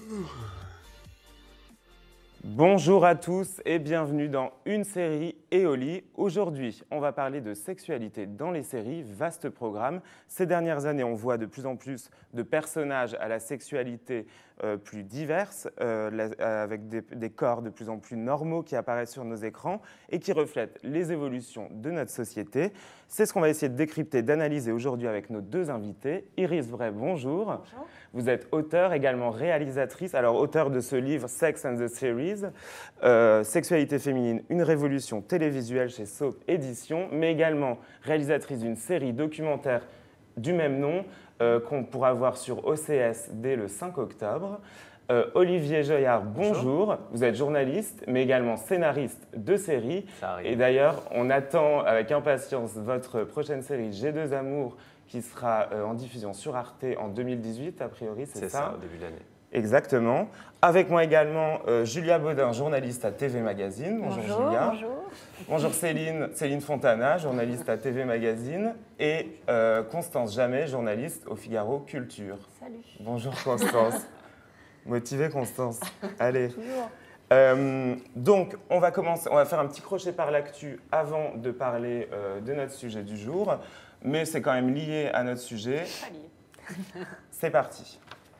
Bonjour à tous et bienvenue dans Une série et au lit. Aujourd'hui, on va parler de sexualité dans les séries, vaste programme. Ces dernières années, on voit de plus en plus de personnages à la sexualité plus diverse, avec des corps de plus en plus normaux qui apparaissent sur nos écrans et qui reflètent les évolutions de notre société. C'est ce qu'on va essayer de décrypter, d'analyser aujourd'hui avec nos deux invités. Iris Bray, bonjour. Bonjour. Vous êtes auteure, également réalisatrice, alors auteure de ce livre Sex and the Series, Sexualité féminine, une révolution télévisuelle chez Soap Éditions, mais également réalisatrice d'une série documentaire du même nom qu'on pourra voir sur OCS dès le 5 octobre. Olivier Joyard, bonjour. Vous êtes journaliste, mais également scénariste de séries. Et d'ailleurs, on attend avec impatience votre prochaine série G2 Amour, qui sera en diffusion sur Arte en 2018, a priori, c'est ça? C'est ça, au début de l'année. Exactement. Avec moi également Julia Baudin, journaliste à TV Magazine. Bonjour Julia. Bonjour. Bonjour Céline Fontana, journaliste à TV Magazine. Et Constance Jamais, journaliste au Figaro Culture. Salut. Bonjour Constance. Motivée Constance. Allez. Toujours. Donc, on va faire un petit crochet par l'actu avant de parler de notre sujet du jour. Mais c'est quand même lié à notre sujet. C'est parti.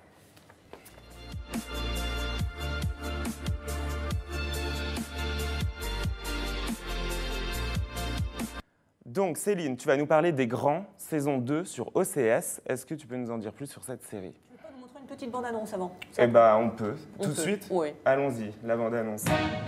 Donc Céline, tu vas nous parler des Grands, saison 2 sur OCS. Est-ce que tu peux nous en dire plus sur cette série? Je peux vous montrer une petite bande-annonce avant. Eh bien, on peut. Tout de peut. suite? Oui. Allons-y, la bande-annonce.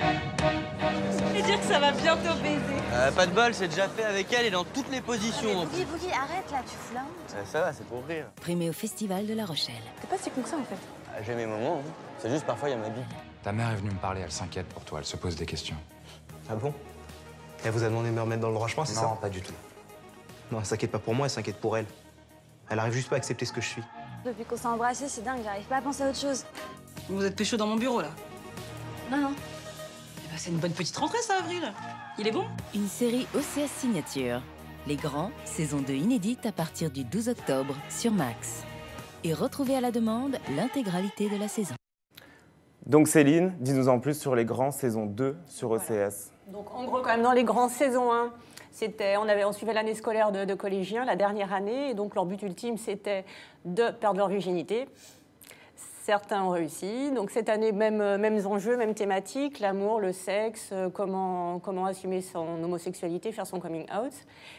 Et dire que ça va bientôt baiser. Pas de bol, c'est déjà fait avec elle et dans toutes les positions. Boogie, arrête là, tu fous la honte. Ça va, c'est pour rire. Primé au Festival de La Rochelle. T'es pas si con que ça en fait. J'ai mes moments, hein. C'est juste parfois il y a ma bite. Ta mère est venue me parler, elle s'inquiète pour toi, elle se pose des questions. Ah bon? Elle vous a demandé de me remettre dans le droit chemin, c'est ça? Non, pas du tout. Non, elle s'inquiète pas pour moi, elle s'inquiète pour elle. Elle arrive juste pas à accepter ce que je suis. Depuis qu'on s'est embrassés, c'est dingue, j'arrive pas à penser à autre chose. Vous êtes pécho dans mon bureau, là. Non, non. Eh ben, c'est une bonne petite rentrée, ça, Avril. Il est bon? Une série OCS signature. Les Grands, saison 2 inédite à partir du 12 octobre sur Max. Et retrouvez à la demande l'intégralité de la saison. Donc Céline, dis-nous en plus sur les Grands, saison 2 sur OCS. Voilà. Donc en gros, quand même, dans les Grands, saison 1, on suivait l'année scolaire de collégiens, la dernière année, et donc leur but ultime, c'était de perdre leur virginité. Certains ont réussi. Donc cette année, mêmes enjeux, même thématiques, l'amour, le sexe, comment assumer son homosexualité, faire son coming out.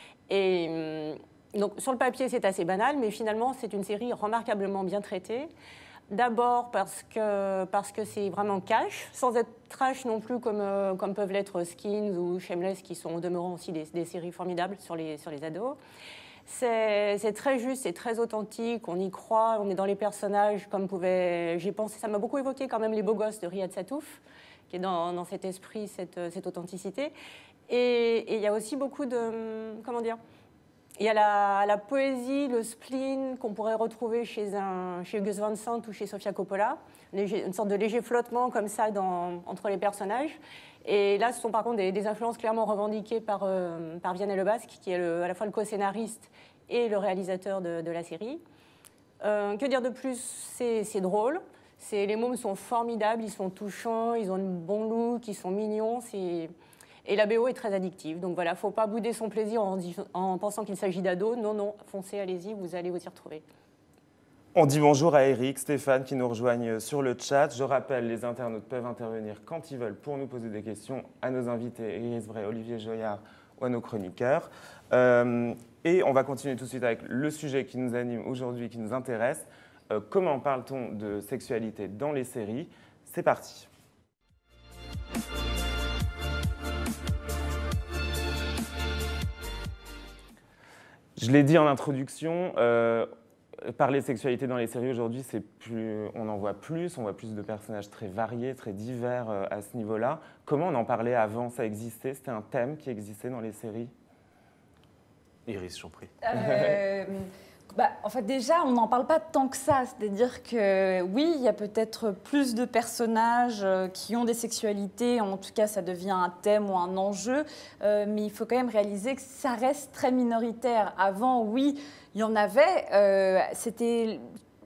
Et donc sur le papier, c'est assez banal, mais finalement, c'est une série remarquablement bien traitée. D'abord parce que c'est vraiment cash, sans être trash non plus comme peuvent l'être Skins ou Shameless, qui sont au demeurant aussi des séries formidables sur les ados. C'est très juste, c'est très authentique, on y croit, on est dans les personnages comme j'ai pensé, ça m'a beaucoup évoqué quand même Les Beaux Gosses de Riyad Satouf, qui est dans cet esprit, cette authenticité. Et il y a aussi beaucoup de, comment dire, il y a la poésie, le spleen qu'on pourrait retrouver chez Gus Van Sant ou chez Sofia Coppola, une sorte de léger flottement comme ça entre les personnages. Et là, ce sont par contre des influences clairement revendiquées par Vianney Lebasque, qui est à la fois le co-scénariste et le réalisateur de la série. Que dire de plus? C'est drôle. Les mômes sont formidables, ils sont touchants, ils ont un bon look, ils sont mignons. Et la BO est très addictive. Donc voilà, il ne faut pas bouder son plaisir en pensant qu'il s'agit d'ados. Non, non, foncez, allez-y, vous allez vous y retrouver. On dit bonjour à Eric, Stéphane qui nous rejoignent sur le chat. Je rappelle, les internautes peuvent intervenir quand ils veulent pour nous poser des questions à nos invités, Iris Bray, Olivier Joyard ou à nos chroniqueurs. Et on va continuer tout de suite avec le sujet qui nous anime aujourd'hui, qui nous intéresse. Comment parle-t-on de sexualité dans les séries? C'est parti. Je l'ai dit en introduction, parler de sexualité dans les séries aujourd'hui, on en voit plus, on voit plus de personnages très variés, très divers à ce niveau-là. Comment on en parlait avant? Ça existait? C'était un thème qui existait dans les séries? Iris, j'en prie. En fait, déjà, on n'en parle pas tant que ça. C'est-à-dire que, oui, il y a peut-être plus de personnages qui ont des sexualités. En tout cas, ça devient un thème ou un enjeu. Mais il faut quand même réaliser que ça reste très minoritaire. Avant, oui, il y en avait. C'était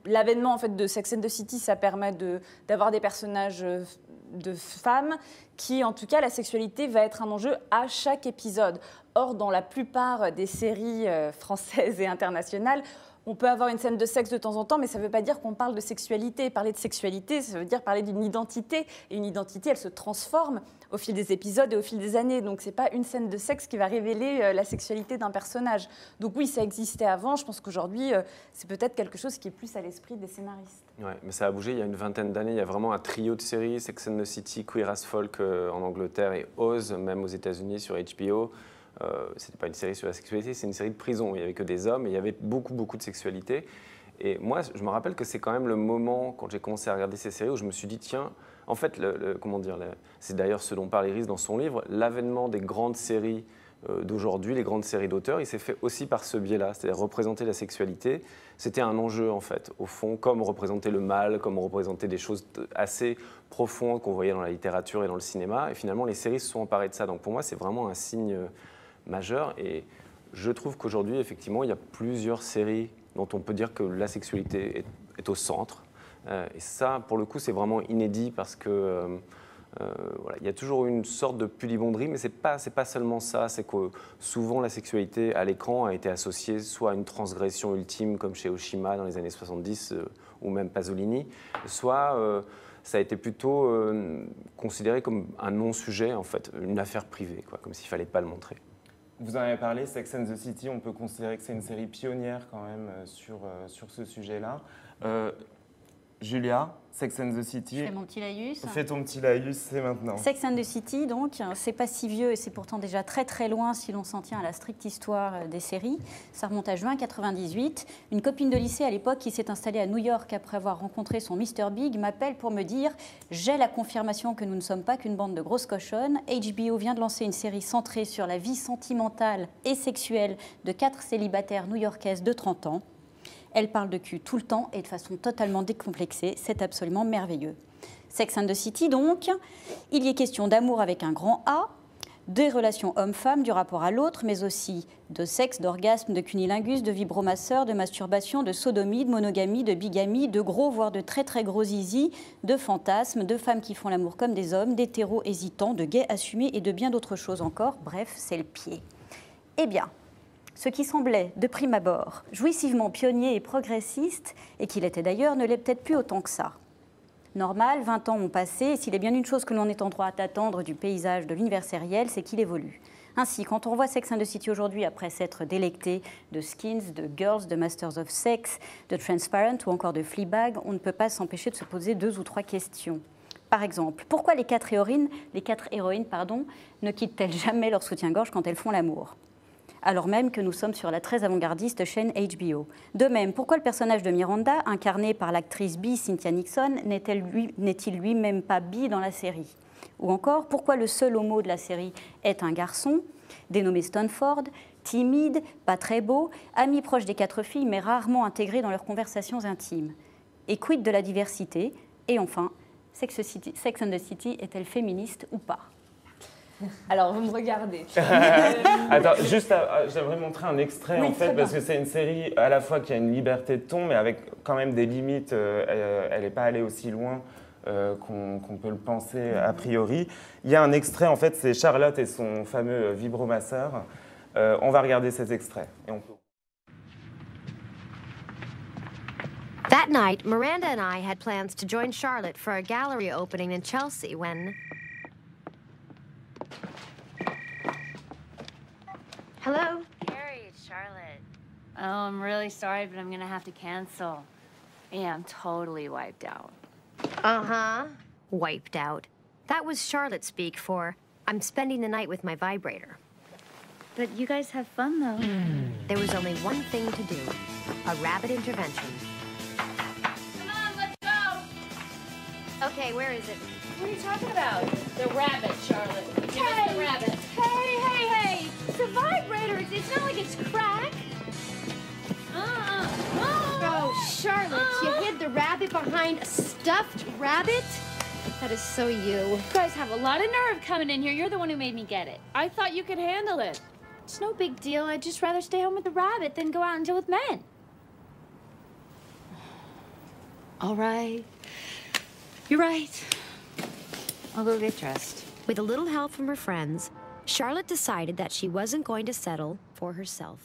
l'avènement en fait, de Sex and the City, ça permet d'avoir des personnages de femmes qui, en tout cas, la sexualité va être un enjeu à chaque épisode. Or, dans la plupart des séries françaises et internationales, on peut avoir une scène de sexe de temps en temps, mais ça ne veut pas dire qu'on parle de sexualité. Parler de sexualité, ça veut dire parler d'une identité. Et une identité, elle se transforme au fil des épisodes et au fil des années. Donc, ce n'est pas une scène de sexe qui va révéler la sexualité d'un personnage. Donc oui, ça existait avant. Je pense qu'aujourd'hui, c'est peut-être quelque chose qui est plus à l'esprit des scénaristes. Ouais, mais ça a bougé il y a une vingtaine d'années. Il y a vraiment un trio de séries, Sex and the City, Queer as Folk en Angleterre et Oz, même aux États-Unis sur HBO. C'était pas une série sur la sexualité, c'est une série de prison. Il n'y avait que des hommes et il y avait beaucoup de sexualité. Et moi, je me rappelle que c'est quand même le moment, quand j'ai commencé à regarder ces séries, où je me suis dit, tiens, en fait, c'est d'ailleurs ce dont parle Iris dans son livre, l'avènement des grandes séries d'aujourd'hui, les grandes séries d'auteurs, il s'est fait aussi par ce biais-là, c'est-à-dire représenter la sexualité. C'était un enjeu, en fait, au fond, comme représenter le mal, comme représenter des choses assez profondes qu'on voyait dans la littérature et dans le cinéma. Et finalement, les séries se sont emparées de ça. Donc pour moi, c'est vraiment un signe majeur. Et je trouve qu'aujourd'hui, effectivement, il y a plusieurs séries dont on peut dire que la sexualité est au centre. Et ça, pour le coup, c'est vraiment inédit parce que voilà, il y a toujours une sorte de pudibonderie, mais c'est pas seulement ça. C'est que souvent, la sexualité à l'écran a été associée soit à une transgression ultime, comme chez Oshima dans les années 70, ou même Pasolini, soit ça a été plutôt considéré comme un non-sujet, en fait, une affaire privée, quoi, comme s'il fallait pas le montrer. Vous en avez parlé, Sex and the City, on peut considérer que c'est une série pionnière quand même sur ce sujet-là. Julia, Sex and the City. Je fais mon petit laïus. Fais ton petit laïus, c'est maintenant. Sex and the City, donc, c'est pas si vieux et c'est pourtant déjà très loin si l'on s'en tient à la stricte histoire des séries. Ça remonte à juin 98. Une copine de lycée à l'époque qui s'est installée à New York après avoir rencontré son Mr. Big m'appelle pour me dire « J'ai la confirmation que nous ne sommes pas qu'une bande de grosses cochonnes. HBO vient de lancer une série centrée sur la vie sentimentale et sexuelle de 4 célibataires new-yorkaises de 30 ans. Elle parle de cul tout le temps et de façon totalement décomplexée. C'est absolument merveilleux. Sex and the City, donc. Il y est question d'amour avec un grand A, des relations hommes-femmes, du rapport à l'autre, mais aussi de sexe, d'orgasme, de cunilingus, de vibromasseur, de masturbation, de sodomie, de monogamie, de bigamie, de gros, voire de très gros zizi, de fantasmes, de femmes qui font l'amour comme des hommes, d'hétéros hésitants, de gays assumés et de bien d'autres choses encore. Bref, c'est le pied. Eh bien, ce qui semblait, de prime abord, jouissivement pionnier et progressiste, et qu'il était d'ailleurs, ne l'est peut-être plus autant que ça. Normal, 20 ans ont passé, et s'il est bien une chose que l'on est en droit d'attendre du paysage de l'univers sériel, c'est qu'il évolue. Ainsi, quand on voit Sex and the City aujourd'hui, après s'être délecté de Skins, de Girls, de Masters of Sex, de Transparent ou encore de Fleabag, on ne peut pas s'empêcher de se poser 2 ou 3 questions. Par exemple, pourquoi les 4 héroïnes, ne quittent-elles jamais leur soutien-gorge quand elles font l'amour ? Alors même que nous sommes sur la très avant-gardiste chaîne HBO. De même, pourquoi le personnage de Miranda, incarné par l'actrice bi Cynthia Nixon, n'est-il lui-même pas bi dans la série ? Ou encore, pourquoi le seul homo de la série est un garçon, dénommé Stoneford, timide, pas très beau, ami proche des 4 filles, mais rarement intégré dans leurs conversations intimes ? Et quid de la diversité ? Et enfin, Sex and the City est-elle féministe ou pas ? Alors, vous me regardez. Attends, juste, j'aimerais montrer un extrait, oui, en fait, parce que c'est une série à la fois qui a une liberté de ton, mais avec quand même des limites. Elle n'est pas allée aussi loin qu'on peut le penser a priori. Il y a un extrait, en fait, c'est Charlotte et son fameux vibromasseur. On va regarder cet extrait. Et on peut... That night, Miranda and I had plans to join Charlotte for a gallery opening in Chelsea when... Hello? Carrie, it's Charlotte. Oh, I'm really sorry, but I'm gonna have to cancel. Yeah, I'm totally wiped out. Uh-huh. Wiped out. That was Charlotte speak for, I'm spending the night with my vibrator. But you guys have fun, though. There was only one thing to do. A rabbit intervention. Come on, let's go! Okay, where is it? What are you talking about? The rabbit, Charlotte. Give us the rabbit. Hey! It's a vibrator. It's not like it's cracked. Oh, Charlotte, you hid the rabbit behind a stuffed rabbit? That is so you. You guys have a lot of nerve coming in here. You're the one who made me get it. I thought you could handle it. It's no big deal. I'd just rather stay home with the rabbit than go out and deal with men. All right. You're right. I'll go get dressed. With a little help from her friends, Charlotte decided that she wasn't going to settle for herself.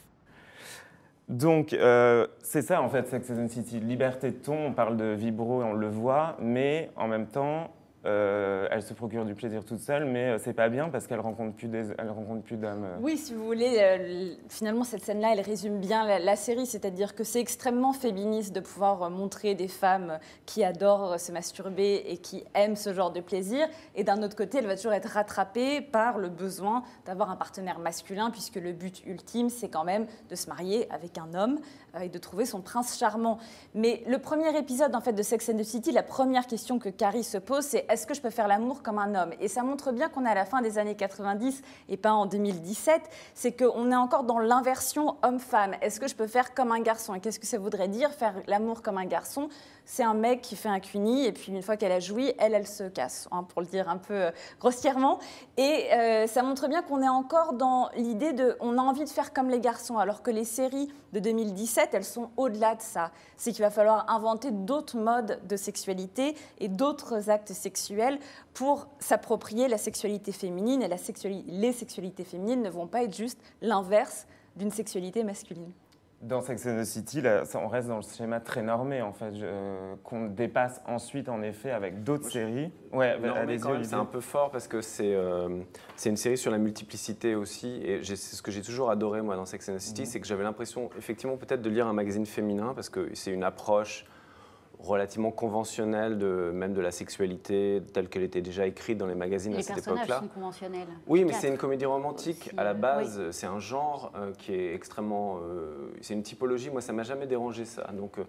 Donc, c'est ça en fait, Sex and the City. Liberté de ton, on parle de vibro et on le voit, mais en même temps, elle se procure du plaisir toute seule, mais c'est pas bien parce qu'elle rencontre plus d'hommes. Oui, si vous voulez, finalement cette scène-là, elle résume bien la série, c'est-à-dire que c'est extrêmement féministe de pouvoir montrer des femmes qui adorent se masturber et qui aiment ce genre de plaisir, et d'un autre côté, elle va toujours être rattrapée par le besoin d'avoir un partenaire masculin, puisque le but ultime, c'est quand même de se marier avec un homme et de trouver son prince charmant. Mais le premier épisode en fait, de Sex and the City, la première question que Carrie se pose, c'est est-ce que je peux faire l'amour comme un homme? Et ça montre bien qu'on est à la fin des années 90 et pas en 2017. C'est qu'on est encore dans l'inversion homme-femme. Est-ce que je peux faire comme un garçon? Et qu'est-ce que ça voudrait dire, faire l'amour comme un garçon? C'est un mec qui fait un cuni et puis une fois qu'elle a joui, elle se casse, hein, pour le dire un peu grossièrement. Et ça montre bien qu'on est encore dans l'idée de on a envie de faire comme les garçons, alors que les séries de 2017, elles sont au-delà de ça. C'est qu'il va falloir inventer d'autres modes de sexualité et d'autres actes sexuels pour s'approprier la sexualité féminine. Et les sexualités féminines ne vont pas être juste l'inverse d'une sexualité masculine. Dans Sex and the City, là, on reste dans le schéma très normé, en fait, qu'on dépasse ensuite, en effet, avec d'autres séries. Ouais, allez-y, c'est un peu fort parce que c'est une série sur la multiplicité aussi. Et c'est ce que j'ai toujours adoré, moi, dans Sex and the City, c'est que j'avais l'impression, effectivement, peut-être de lire un magazine féminin parce que c'est une approche relativement conventionnelle même de la sexualité telle qu'elle était déjà écrite dans les magazines à cette époque-là. Les personnages sont conventionnels. Oui, mais c'est une comédie romantique à la base. Oui. C'est un genre qui est extrêmement... c'est une typologie. Moi, ça m'a jamais dérangé ça. Donc,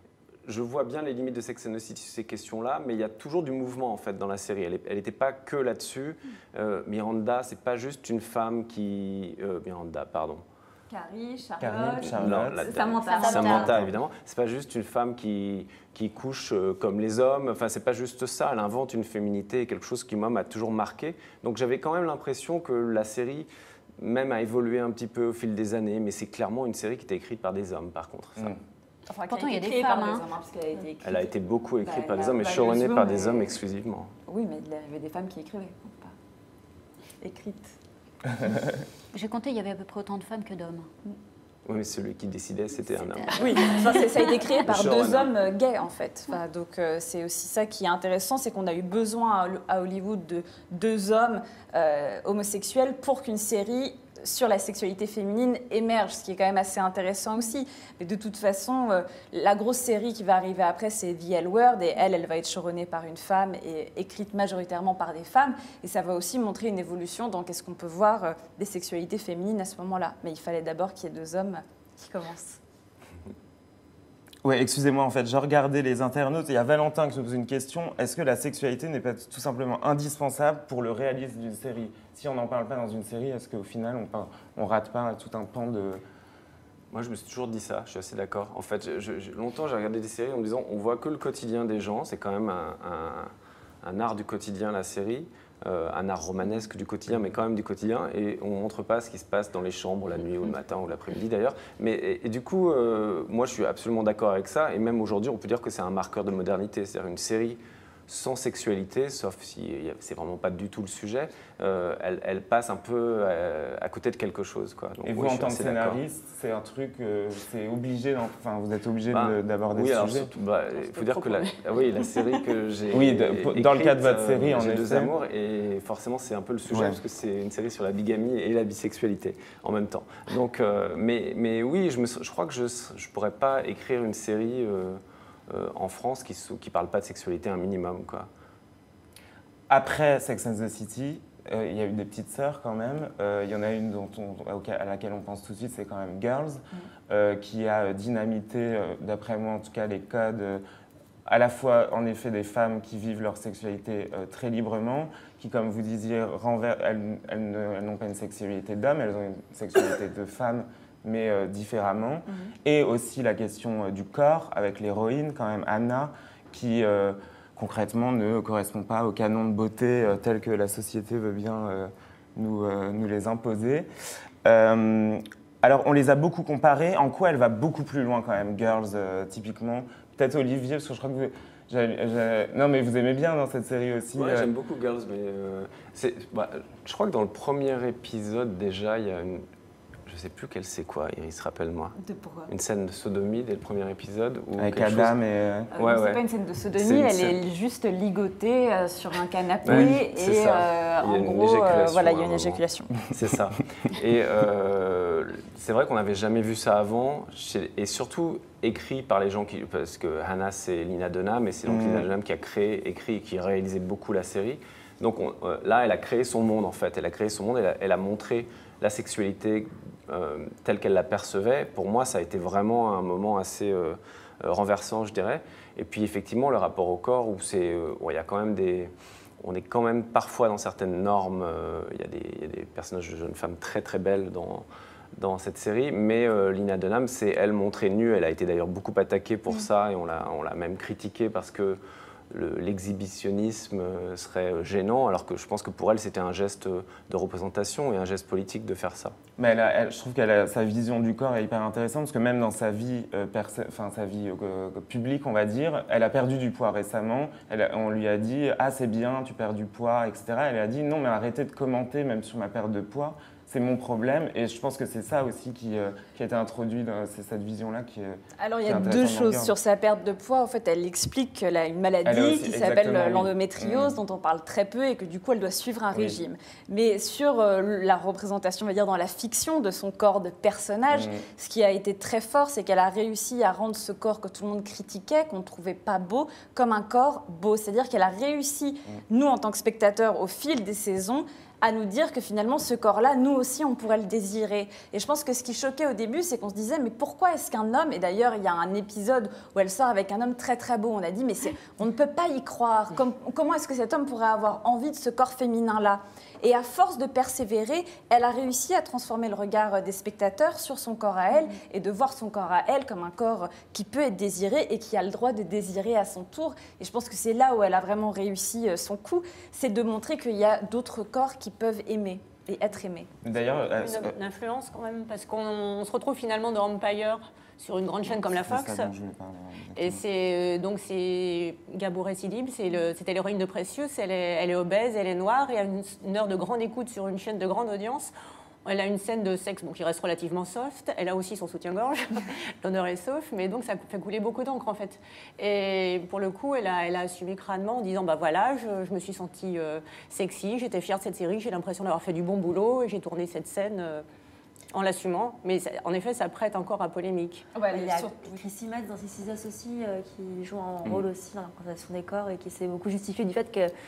je vois bien les limites de Sex and the City sur ces questions-là, mais il y a toujours du mouvement en fait dans la série. Elle n'était pas que là-dessus. Miranda, c'est pas juste une femme qui... Miranda, pardon. Carrie, Charlotte, non, Samantha, évidemment. C'est pas juste une femme qui couche comme les hommes. Enfin, c'est pas juste ça. Elle invente une féminité, quelque chose qui, moi, m'a toujours marqué. Donc, j'avais quand même l'impression que la série, même, a évolué un petit peu au fil des années. Mais c'est clairement une série qui était écrite par des hommes, par contre. Ça. Enfin, pourtant, il y a des femmes. Hein. Parce qu'elle a été écrite. Elle a été beaucoup écrite par des hommes et showrunnée par des hommes exclusivement. Oui, mais il y avait des femmes qui écrivaient, pas écrites. J'ai compté, il y avait à peu près autant de femmes que d'hommes. Oui, mais celui qui décidait, c'était un homme. Oui, enfin, ça a été créé par deux hommes gays, en fait. Enfin, donc, c'est aussi ça qui est intéressant, c'est qu'on a eu besoin à Hollywood de deux hommes homosexuels pour qu'une série sur la sexualité féminine émerge, ce qui est quand même assez intéressant aussi. Mais de toute façon, la grosse série qui va arriver après, c'est The L Word, et elle va être showrunnée par une femme et écrite majoritairement par des femmes. Et ça va aussi montrer une évolution dans qu'est-ce qu'on peut voir des sexualités féminines à ce moment-là. Mais il fallait d'abord qu'il y ait deux hommes qui commencent. Oui, excusez-moi, en fait, je regardais les internautes, il y a Valentin qui me pose une question. Est-ce que la sexualité n'est pas tout simplement indispensable pour le réalisme d'une série? Si on n'en parle pas dans une série, est-ce qu'au final, on rate pas tout un pan de... Moi, je me suis toujours dit ça, je suis assez d'accord. En fait, longtemps, j'ai regardé des séries en me disant on voit que le quotidien des gens, c'est quand même un art du quotidien, la série. Un art romanesque du quotidien, mais quand même du quotidien, et on ne montre pas ce qui se passe dans les chambres la nuit ou le matin ou l'après-midi d'ailleurs. Mais et du coup, moi je suis absolument d'accord avec ça, et même aujourd'hui on peut dire que c'est un marqueur de modernité, c'est-à-dire une série sans sexualité, sauf si c'est vraiment pas du tout le sujet, elle passe un peu à côté de quelque chose, quoi. Donc, et vous, en tant que scénariste, c'est un truc, c'est obligé, enfin, vous êtes obligé d'aborder ce sujet. Il faut dire que la série que j'ai dans le cas de votre série, en effet. J'ai deux amours, et forcément c'est un peu le sujet, parce que c'est une série sur la bigamie et la bisexualité en même temps. Donc, mais oui, je crois que je ne pourrais pas écrire une série en France qui ne parle pas de sexualité un minimum, quoi. Après Sex and the City, il y a eu des petites sœurs quand même. Il y en a une à laquelle on pense tout de suite, c'est quand même Girls, qui a dynamité, d'après moi en tout cas, les codes à la fois en effet des femmes qui vivent leur sexualité très librement, qui, comme vous disiez, elles n'ont pas une sexualité d'homme, elles ont une sexualité de femme, mais différemment. Et aussi la question du corps, avec l'héroïne, quand même, Anna, qui concrètement ne correspond pas au canon de beauté tel que la société veut bien nous les imposer. Alors, on les a beaucoup comparées. En quoi elle va beaucoup plus loin, quand même, Girls, typiquement, peut-être Olivier, parce que je crois que vous... Non, mais vous aimez bien dans cette série aussi. Ouais, j'aime beaucoup Girls, mais je crois que dans le premier épisode, déjà, il y a une... Je sais plus quelle c'est quoi, Iris, rappelle-moi. De pourquoi ? Une scène de sodomie dès le premier épisode. Où avec Adam c'est pas une scène de sodomie, elle est juste ligotée sur un canapé et en gros, voilà, il y a une éjaculation. C'est ça. Et c'est vrai qu'on n'avait jamais vu ça avant, et surtout écrit par les gens parce que Hannah c'est Lena Dunham, et c'est donc Lena Dunham qui a écrit et qui réalisait beaucoup la série. Donc là, elle a créé son monde en fait. Elle a créé son monde, elle a montré la sexualité telle qu'elle la percevait. Pour moi, ça a été vraiment un moment assez renversant, je dirais. Et puis effectivement, le rapport au corps, où il y a quand même on est quand même parfois dans certaines normes. Il y a des personnages de jeunes femmes très très belles dans cette série, mais Lena Dunham, c'est elle montrée nue. Elle a été d'ailleurs beaucoup attaquée pour ça, et on l'a même critiquée parce que l'exhibitionnisme serait gênant, alors que je pense que pour elle, c'était un geste de représentation et un geste politique de faire ça. Mais je trouve qu'elle sa vision du corps est hyper intéressante, parce que même dans sa vie, sa vie publique, on va dire, elle a perdu du poids récemment. On lui a dit « Ah, c'est bien, tu perds du poids, etc. » Elle a dit « Non, mais arrêtez de commenter, même sur ma perte de poids. C'est mon problème ». Et je pense que c'est ça aussi qui a été introduit, c'est cette vision-là qui est... Alors il y a deux choses sur sa perte de poids. En fait, elle explique qu'elle a une maladie qui s'appelle l'endométriose, dont on parle très peu, et que du coup elle doit suivre un régime. Mais sur la représentation, on va dire dans la fiction de son corps de personnage, ce qui a été très fort, c'est qu'elle a réussi à rendre ce corps que tout le monde critiquait, qu'on ne trouvait pas beau, comme un corps beau. C'est-à-dire qu'elle a réussi, nous en tant que spectateurs, au fil des saisons, à nous dire que finalement, ce corps-là, nous aussi, on pourrait le désirer. Et je pense que ce qui choquait au début, c'est qu'on se disait, mais pourquoi est-ce qu'un homme, et d'ailleurs, il y a un épisode où elle sort avec un homme très très beau, on a dit, mais on ne peut pas y croire. Comment est-ce que cet homme pourrait avoir envie de ce corps féminin-là ? Et à force de persévérer, elle a réussi à transformer le regard des spectateurs sur son corps à elle, et de voir son corps à elle comme un corps qui peut être désiré et qui a le droit de désirer à son tour. Et je pense que c'est là où elle a vraiment réussi son coup, c'est de montrer qu'il y a d'autres corps qui peuvent aimer et être aimés. D'ailleurs, une influence quand même, parce qu'on se retrouve finalement dans Empire sur une grande chaîne comme la Fox. Et c'est Gabourey Sidib, c'était l'héroïne de Precious. Elle est obèse, elle est noire, et à une heure de grande écoute sur une chaîne de grande audience, elle a une scène de sexe qui reste relativement soft. Elle a aussi son soutien-gorge, l'honneur est sauf, mais donc ça fait couler beaucoup d'encre en fait. Et pour le coup, elle a assumé crânement en disant bah voilà, je me suis sentie sexy, j'étais fière de cette série, j'ai l'impression d'avoir fait du bon boulot et j'ai tourné cette scène. En l'assumant, mais en effet, ça prête encore à polémique. Il y a Chrissy Metz dans This Is Us aussi, qui joue un rôle aussi dans la représentation des corps et qui s'est beaucoup justifiée du fait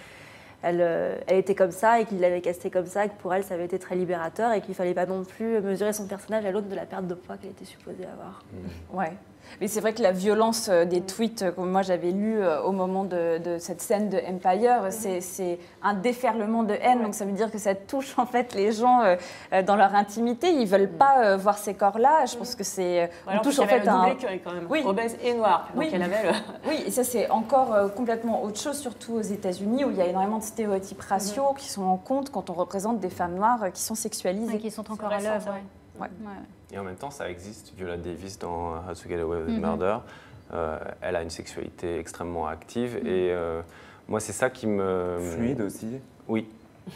qu'elle était comme ça et qu'il l'avait castée comme ça, et que pour elle, ça avait été très libérateur et qu'il ne fallait pas non plus mesurer son personnage à l'aune de la perte de poids qu'elle était supposée avoir. Ouais. Mais c'est vrai que la violence des tweets que moi j'avais lus au moment de cette scène de Empire, c'est un déferlement de haine. Donc ça veut dire que ça touche en fait les gens dans leur intimité. Ils veulent pas voir ces corps-là. Je pense que c'est on touche en fait un doublé quand même, obèse et noire. Donc elle avait oui, et ça c'est encore complètement autre chose, surtout aux États-Unis où il y a énormément de stéréotypes raciaux qui sont en compte quand on représente des femmes noires qui sont sexualisées, qui sont encore à l'œuvre. Et en même temps, ça existe. Viola Davis dans How to Get Away with Murder, elle a une sexualité extrêmement active. Et moi, c'est ça qui me... Fluide aussi. Oui.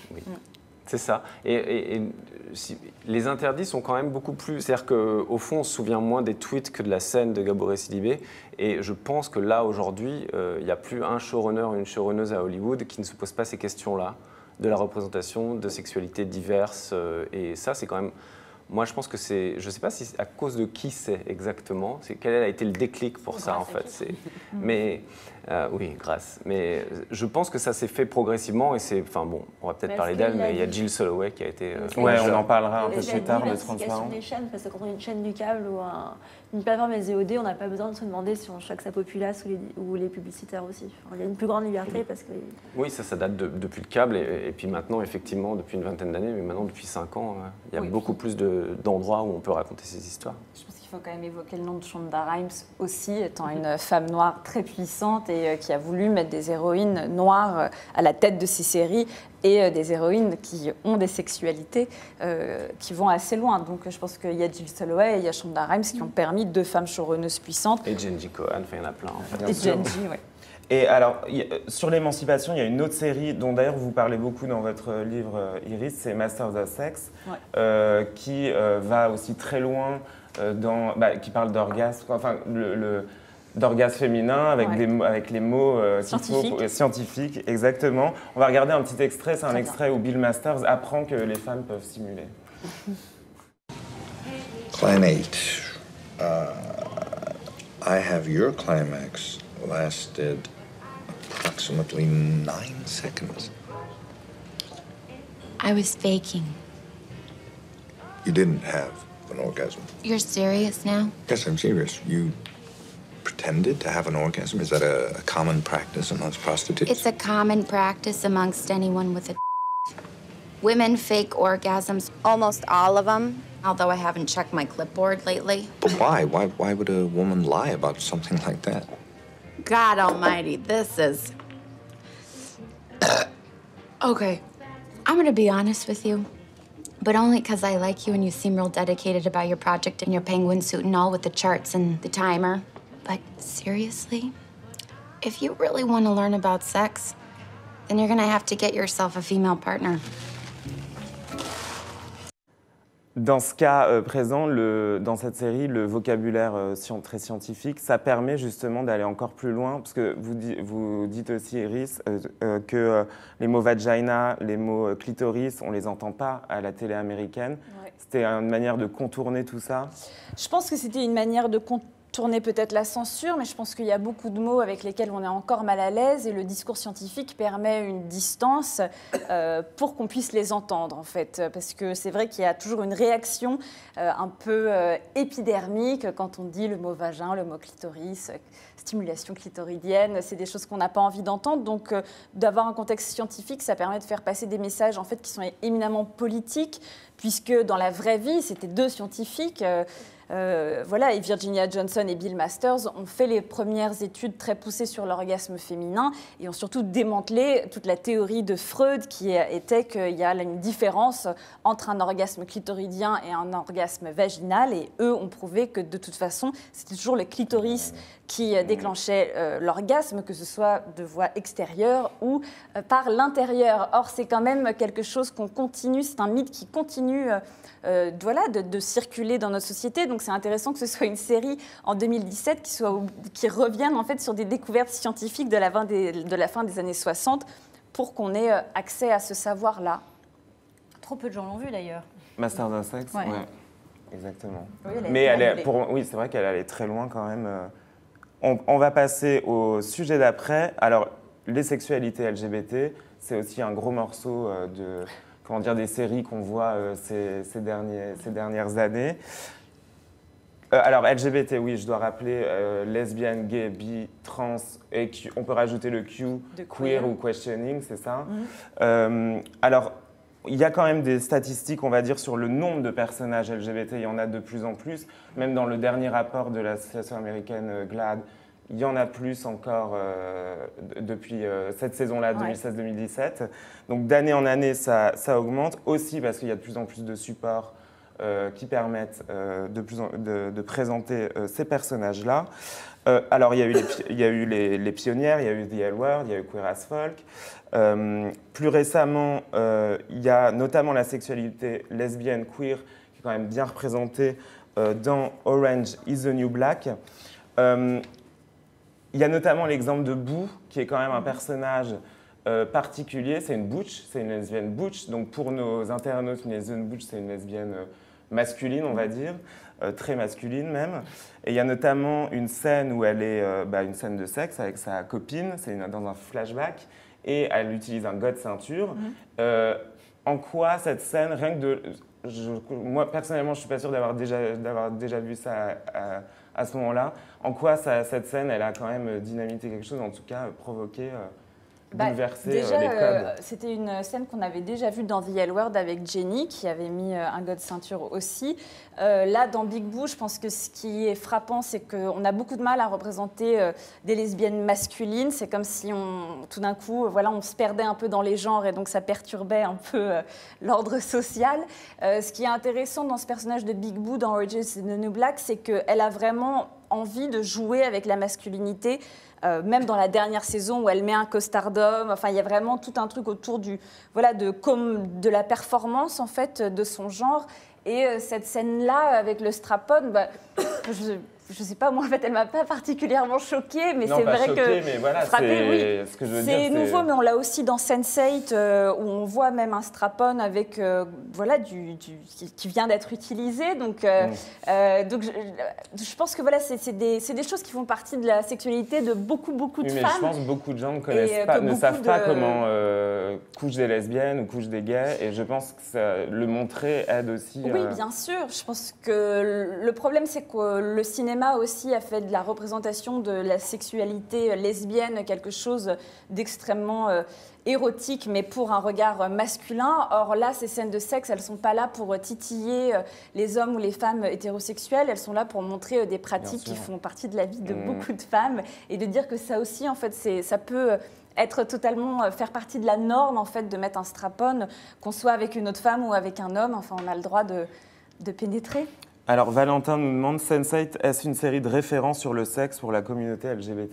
C'est ça. Et les interdits sont quand même beaucoup plus... C'est-à-dire qu'au fond, on se souvient moins des tweets que de la scène de Gabourey Sidibé. Et je pense que là, aujourd'hui, il n'y a plus un showrunner ou une showrunneuse à Hollywood qui ne se pose pas ces questions-là, de la représentation, de sexualités diverses. Et ça, c'est quand même... Moi, je pense que c'est... Je ne sais pas si à cause de qui c'est exactement. Quel a été le déclic pour ça, en fait. Mais... oui, grâce. Mais je pense que ça s'est fait progressivement et c'est... Enfin bon, on va peut-être parler d'elle, mais il y a Jill Soloway qui a été... ouais, on en parlera un peu plus tard de Transparent. Des chaînes, parce que quand on a une chaîne du câble ou une plateforme SVOD, on n'a pas besoin de se demander si on choque sa populace ou les publicitaires aussi. Enfin, il y a une plus grande liberté parce que... Oui, ça date depuis le câble et puis maintenant, effectivement, depuis une vingtaine d'années, mais maintenant depuis 5 ans, il y a beaucoup plus d'endroits où on peut raconter ces histoires. Je pense qu'il qu'il faut quand même évoquer le nom de Shonda Rhimes aussi, étant une femme noire très puissante et qui a voulu mettre des héroïnes noires à la tête de ses séries et des héroïnes qui ont des sexualités qui vont assez loin. Donc je pense qu'il y a Jill Soloway et il y a Shonda Rhimes qui ont permis deux femmes showrunneuses puissantes. Et Jenji Kohan, il y en a plein en fait. Et Jenji, oui. Et alors, sur l'émancipation, il y a une autre série dont d'ailleurs vous parlez beaucoup dans votre livre, Iris, c'est Masters of Sex, qui va aussi très loin, qui parle d'orgasme, enfin, d'orgasme féminin avec les mots scientifiques, exactement. On va regarder un petit extrait, c'est un extrait où Bill Masters apprend que les femmes peuvent simuler. Climate. I have your climax lasted approximately 9 seconds. I was faking. You didn't have an orgasm. You're serious now? Yes, I'm serious. You pretended to have an orgasm? Is that a common practice amongst prostitutes? It's a common practice amongst anyone with a Women fake orgasms, almost all of them, although I haven't checked my clipboard lately. But why? Why would a woman lie about something like that? God almighty, this is... Okay, I'm gonna be honest with you, but only because I like you and you seem real dedicated about your project in your penguin suit and all with the charts and the timer. But seriously, if you really want to learn about sex, then you're gonna have to get yourself a female partner. Dans ce cas présent, dans cette série, le vocabulaire très scientifique, ça permet justement d'aller encore plus loin, parce que vous dites aussi, Iris, que les mots vagina, les mots clitoris, on ne les entend pas à la télé américaine. Ouais. C'était une manière de contourner tout ça? Je pense que c'était une manière de contourner peut-être la censure, mais je pense qu'il y a beaucoup de mots avec lesquels on est encore mal à l'aise et le discours scientifique permet une distance pour qu'on puisse les entendre en fait. Parce que c'est vrai qu'il y a toujours une réaction un peu épidermique quand on dit le mot vagin, le mot clitoris, stimulation clitoridienne, c'est des choses qu'on n'a pas envie d'entendre. Donc d'avoir un contexte scientifique, ça permet de faire passer des messages en fait qui sont éminemment politiques, puisque dans la vraie vie, c'était deux scientifiques. Voilà, et Virginia Johnson et Bill Masters ont fait les premières études très poussées sur l'orgasme féminin et ont surtout démantelé toute la théorie de Freud qui était qu'il y a une différence entre un orgasme clitoridien et un orgasme vaginal. Et eux ont prouvé que de toute façon, c'était toujours le clitoris qui déclenchait l'orgasme, que ce soit de voie extérieure ou par l'intérieur. Or, c'est quand même quelque chose qu'on continue, c'est un mythe qui continue de circuler dans notre société. Donc c'est intéressant que ce soit une série en 2017 qui revienne en fait sur des découvertes scientifiques de la fin des années 60 pour qu'on ait accès à ce savoir-là. Trop peu de gens l'ont vu d'ailleurs. Masters of Sex, ouais. Exactement. Oui, mais oui, c'est vrai qu'elle allait très loin quand même. On va passer au sujet d'après. Alors, les sexualités LGBT, c'est aussi un gros morceau des séries qu'on voit ces dernières années. Alors, LGBT, oui, je dois rappeler, lesbienne, gay, bi, trans, et on peut rajouter le Q, queer ou questioning, c'est ça. Alors, il y a quand même des statistiques, on va dire, sur le nombre de personnages LGBT. Il y en a de plus en plus. Même dans le dernier rapport de l'association américaine GLAAD, il y en a plus encore depuis cette saison-là, 2016-2017. Donc d'année en année, ça augmente. Aussi parce qu'il y a de plus en plus de supports qui permettent de présenter ces personnages-là. Alors il y a eu les pionnières, il y a eu The L Word, il y a eu Queer as Folk. Plus récemment, il y a notamment la sexualité lesbienne, queer, qui est quand même bien représentée dans Orange is the New Black. Il y a notamment l'exemple de Boo, qui est quand même un personnage particulier. C'est une butch, c'est une lesbienne butch. Donc pour nos internautes, une lesbienne butch, c'est une lesbienne masculine, on va dire, très masculine même. Et il y a notamment une scène où elle est une scène de sexe avec sa copine, c'est dans un flashback, et elle utilise un god ceinture. En quoi cette scène, rien que moi personnellement, je suis pas sûr d'avoir déjà vu ça à ce moment-là. En quoi cette scène, elle a quand même dynamité quelque chose, en tout cas provoqué bouleverser déjà, les codes. c'était une scène qu'on avait déjà vue dans The L Word avec Jenny, qui avait mis un god ceinture aussi. Là, dans Big Boo, je pense que ce qui est frappant, c'est qu'on a beaucoup de mal à représenter des lesbiennes masculines. C'est comme si tout d'un coup, on se perdait un peu dans les genres et donc ça perturbait un peu l'ordre social. Ce qui est intéressant dans ce personnage de Big Boo, dans Orange is the New Black, c'est qu'elle a vraiment envie de jouer avec la masculinité. Même dans la dernière saison où elle met un costard d'homme, il y a vraiment tout un truc autour de la performance en fait de son genre. Et cette scène-là avec le strap-on, je sais pas, moi en fait, elle m'a pas particulièrement choquée, mais c'est vrai que mais voilà, frappée, ce que je veux c'est dire, nouveau, mais on l'a aussi dans Sense8 où on voit même un strap-on avec qui vient d'être utilisé. Donc, je pense que c'est des choses qui font partie de la sexualité de beaucoup de mais femmes. Je pense que beaucoup de gens ne savent pas comment couchent des lesbiennes ou couchent des gays, et je pense que le montrer aide aussi. Oui, bien sûr. Je pense que le problème, c'est que le cinéma aussi a fait de la représentation de la sexualité lesbienne quelque chose d'extrêmement érotique, mais pour un regard masculin. Or là, ces scènes de sexe, elles ne sont pas là pour titiller les hommes ou les femmes hétérosexuelles, elles sont là pour montrer des pratiques qui font partie de la vie de beaucoup de femmes, et de dire que ça aussi, en fait, ça peut être totalement, faire partie de la norme, en fait, de mettre un strap-on, qu'on soit avec une autre femme ou avec un homme, enfin, on a le droit de pénétrer. Alors, Valentin nous demande, Sense8, est-ce une série de référence sur le sexe pour la communauté LGBT?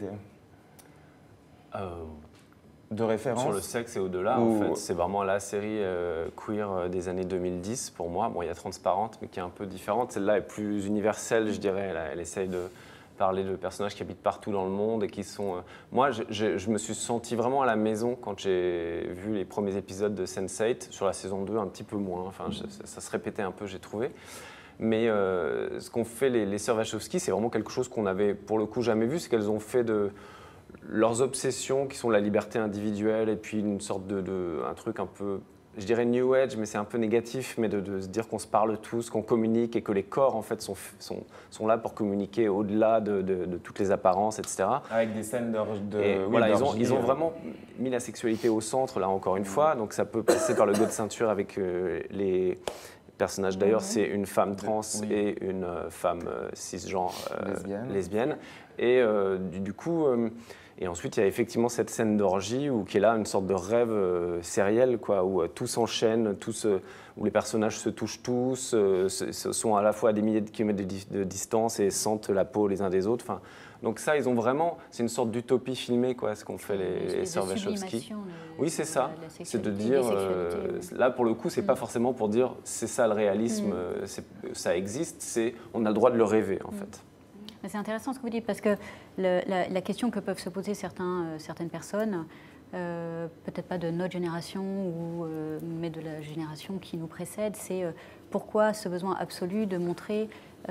De référence? Sur le sexe et au-delà, en fait. C'est vraiment la série queer des années 2010, pour moi. Bon, il y a Transparente, mais qui est un peu différente. Celle-là est plus universelle, je dirais. Elle essaye de parler de personnages qui habitent partout dans le monde et qui sont... Moi, je me suis senti vraiment à la maison quand j'ai vu les premiers épisodes de Sense8. Sur la saison 2, un petit peu moins. Enfin, ça se répétait un peu, j'ai trouvé. Mais ce qu'ont fait les sœurs Wachowski, c'est vraiment quelque chose qu'on avait pour le coup jamais vu, c'est qu'elles ont fait de leurs obsessions, qui sont la liberté individuelle et puis une sorte un truc un peu, je dirais New Age, mais c'est un peu négatif, mais de se dire qu'on se parle tous, qu'on communique et que les corps en fait sont là pour communiquer au-delà de toutes les apparences, etc. Avec des scènes ils ont vraiment mis la sexualité au centre, là encore une fois, donc ça peut passer par le god ceinture avec les personnage d'ailleurs, c'est une femme trans et une femme cisgenre lesbienne. Et du coup, et ensuite il y a effectivement cette scène d'orgie qui est là une sorte de rêve sériel, quoi, où tout s'enchaîne, où les personnages se touchent tous, sont à la fois à des milliers de kilomètres de distance et sentent la peau les uns des autres. Enfin, donc ça, ils ont vraiment, c'est une sorte d'utopie filmée, quoi, ce qu'ont fait les sœurs Wachowski. Oui, c'est ça. C'est de dire, là pour le coup, c'est pas forcément pour dire c'est ça le réalisme, ça existe. On a le droit de le rêver, en fait. C'est intéressant ce que vous dites, parce que la question que peuvent se poser certaines personnes, peut-être pas de notre génération, mais de la génération qui nous précède, c'est pourquoi ce besoin absolu de montrer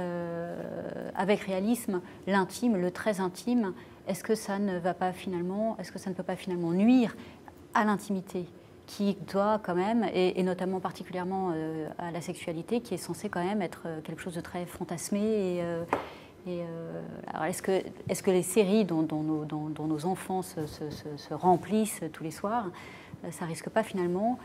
avec réalisme l'intime, le très intime. Est-ce que ça ne peut pas finalement nuire à l'intimité qui doit quand même, et notamment particulièrement à la sexualité, qui est censée quand même être quelque chose de très fantasmé alors est-ce que les séries dont nos enfants se remplissent tous les soirs, ça risque pas finalement,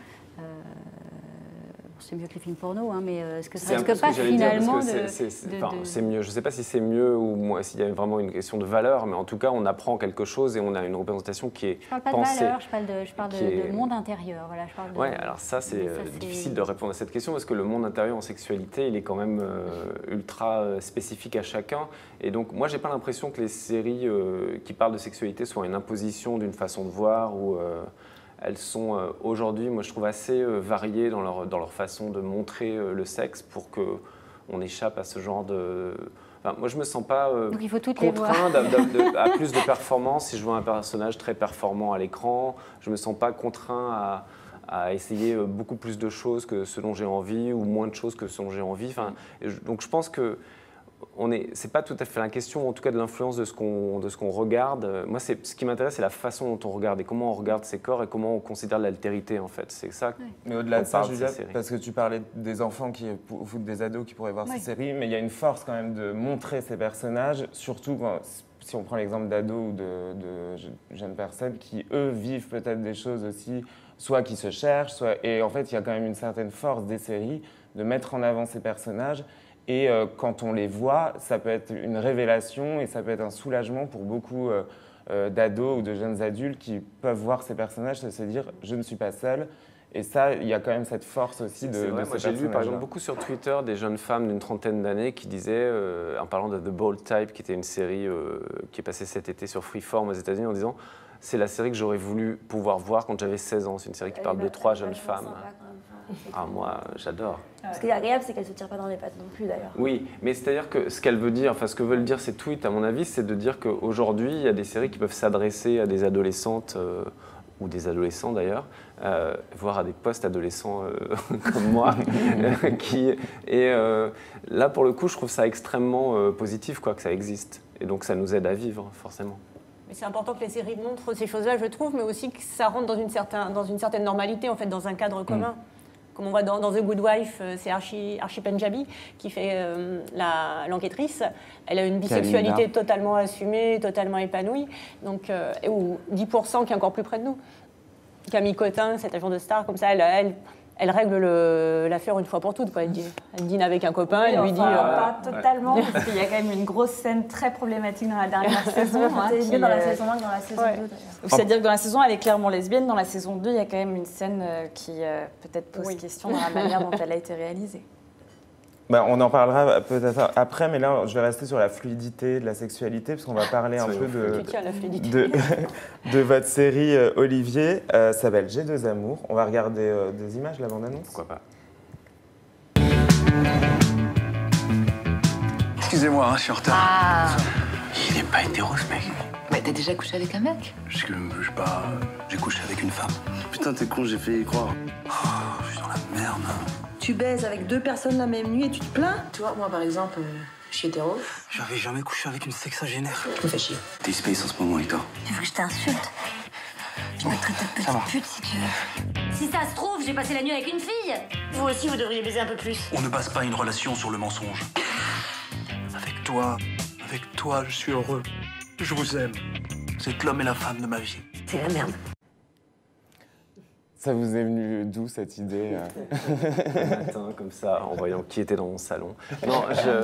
c'est mieux que les films porno, mais est-ce que ça risque pas finalement c'est mieux. Je ne sais pas si c'est mieux ou s'il y a vraiment une question de valeur, mais en tout cas on apprend quelque chose et on a une représentation qui est pensée. Je parle pas de valeur, je parle de monde intérieur. Voilà, alors ça c'est difficile de répondre à cette question parce que le monde intérieur en sexualité, il est quand même ultra spécifique à chacun. Et donc moi j'ai pas l'impression que les séries qui parlent de sexualité soient une imposition d'une façon de voir ou elles sont aujourd'hui, moi je trouve, assez variées dans leur façon de montrer le sexe pour qu'on échappe à ce genre de... Enfin, moi je me sens pas contraint à plus de performance si je vois un personnage très performant à l'écran. Je me sens pas contraint à essayer beaucoup plus de choses que ce dont j'ai envie ou moins de choses que ce dont j'ai envie. Enfin, donc je pense que c'est pas tout à fait la question, en tout cas de l'influence de ce qu'on regarde. Moi, ce qui m'intéresse, c'est la façon dont on regarde et comment on regarde ces corps et comment on considère l'altérité, en fait. C'est ça. Mais au-delà de ça, Julia, parce que tu parlais des enfants ou des ados qui pourraient voir ces séries, mais il y a une force quand même de montrer ces personnages, surtout si on prend l'exemple d'ados ou de jeunes personnes qui, eux, vivent peut-être des choses aussi, soit qui se cherchent, soit... Et en fait, il y a quand même une certaine force des séries de mettre en avant ces personnages. Et quand on les voit, ça peut être une révélation et ça peut être un soulagement pour beaucoup d'ados ou de jeunes adultes qui peuvent voir ces personnages et se dire « je ne suis pas seul ». Et ça, il y a quand même cette force aussi de ces Moi, j'ai lu par exemple beaucoup sur Twitter des jeunes femmes d'une trentaine d'années qui disaient, en parlant de The Bold Type, qui était une série qui est passée cet été sur Freeform aux États-Unis, en disant c'est la série que j'aurais voulu pouvoir voir quand j'avais 16 ans. C'est une série qui parle de 3 jeunes femmes. Ah, moi, j'adore. Ce qui est agréable, c'est qu'elle ne se tire pas dans les pattes non plus, d'ailleurs. Oui, mais c'est-à-dire que ce qu'elle veut dire, enfin ce que veulent dire ces tweets, à mon avis, c'est de dire qu'aujourd'hui, il y a des séries qui peuvent s'adresser à des adolescentes, ou des adolescents d'ailleurs, voire à des post-adolescents comme moi. Là, pour le coup, je trouve ça extrêmement positif quoi, que ça existe. Et donc, ça nous aide à vivre, forcément. Mais c'est important que les séries montrent ces choses-là, je trouve, mais aussi que ça rentre dans une certaine normalité, en fait, dans un cadre commun. Comme on voit dans The Good Wife, c'est Archie Panjabi qui fait l'enquêtrice. Elle a une bisexualité totalement assumée, totalement épanouie, donc, ou 10% qui est encore plus près de nous. Camille Cotin, cette agent de star, comme ça, elle règle l'affaire une fois pour toutes. Quoi. Elle dîne avec un copain, elle lui dit... Pas totalement, parce qu'il y a quand même une grosse scène très problématique dans la dernière saison. C'est mieux dans la saison 1 que dans la saison 2, d'ailleurs. C'est-à-dire que dans la saison 1, elle est clairement lesbienne. Dans la saison 2, il y a quand même une scène qui peut-être pose question dans la manière dont elle a été réalisée. Ben, on en parlera peut-être après, mais là, je vais rester sur la fluidité de la sexualité, parce qu'on va parler un peu de votre série, Olivier. Ça s'appelle J'ai deux amours. On va regarder des images, la bande-annonce. Pourquoi pas. Excusez-moi, je suis en retard. Ah. Il n'est pas hétéro, ce mec. Mais t'as déjà couché avec un mec? Je sais pas, j'ai couché avec une femme. Putain, t'es con, j'ai fait y croire. Oh, je suis dans la merde. Tu baises avec 2 personnes la même nuit et tu te plains? Tu vois, moi par exemple, je suis hétéro. J'avais jamais couché avec une sexagénaire. Je me fais chier. T'es space en ce moment, Hector. Tu veux que je t'insulte? Tu me traites de petite pute si tu veux. Si ça se trouve, j'ai passé la nuit avec une fille. Vous aussi, vous devriez baiser un peu plus. On ne base pas une relation sur le mensonge. Avec toi, je suis heureux. Je vous aime. Vous êtes l'homme et la femme de ma vie. C'est la merde. Ça vous est venu d'où cette idée Un matin, comme ça, en voyant qui était dans mon salon. Non,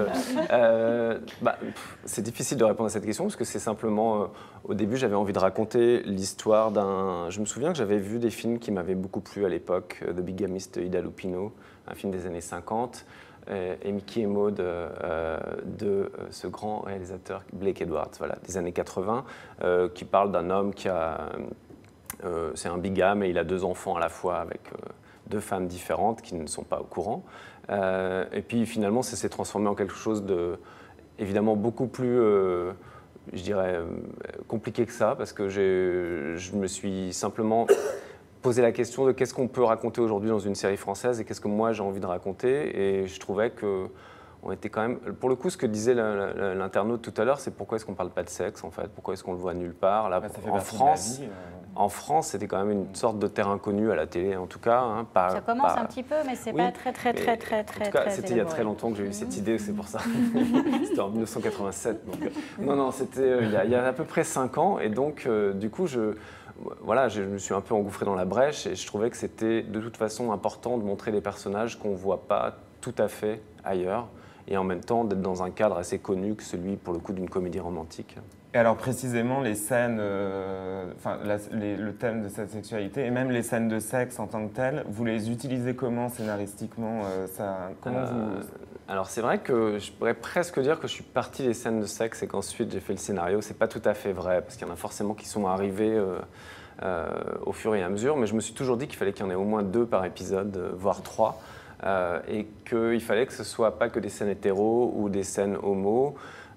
c'est difficile de répondre à cette question parce que c'est simplement, au début, j'avais envie de raconter l'histoire d'un... Je me souviens que j'avais vu des films qui m'avaient beaucoup plu à l'époque, The Bigamist de Ida Lupino, un film des années 50, et Mickey et Maud de ce grand réalisateur Blake Edwards, voilà, des années 80, qui parle d'un homme qui a... c'est un bigame et il a 2 enfants à la fois avec 2 femmes différentes qui ne sont pas au courant. Et puis finalement, ça s'est transformé en quelque chose de, évidemment, beaucoup plus, je dirais, compliqué que ça, parce que je me suis simplement posé la question de qu'est-ce qu'on peut raconter aujourd'hui dans une série française et qu'est-ce que moi j'ai envie de raconter. Et je trouvais que on était quand même... Pour le coup, ce que disait l'internaute tout à l'heure, c'est pourquoi est-ce qu'on ne parle pas de sexe, en fait? Pourquoi est-ce qu'on le voit nulle part? Là, en France, c'était quand même une sorte de terre inconnue à la télé, en tout cas. Hein, ça commence un petit peu, mais c'est pas très. En tout cas, c'était il y a très longtemps que j'ai eu cette idée, c'est pour ça. C'était en 1987. Donc, non, c'était il y a à peu près 5 ans. Et donc, du coup, je me suis un peu engouffré dans la brèche et je trouvais que c'était de toute façon important de montrer des personnages qu'on ne voit pas tout à fait ailleurs. Et en même temps d'être dans un cadre assez connu que celui, pour le coup, d'une comédie romantique. Et alors précisément, les scènes, le thème de cette sexualité, et même les scènes de sexe en tant que telles, vous les utilisez comment scénaristiquement Alors c'est vrai que je pourrais presque dire que je suis parti des scènes de sexe et qu'ensuite j'ai fait le scénario. C'est pas tout à fait vrai, parce qu'il y en a forcément qui sont arrivés au fur et à mesure, mais je me suis toujours dit qu'il fallait qu'il y en ait au moins 2 par épisode, voire 3. Et qu'il fallait que ce ne soit pas que des scènes hétéros ou des scènes homo,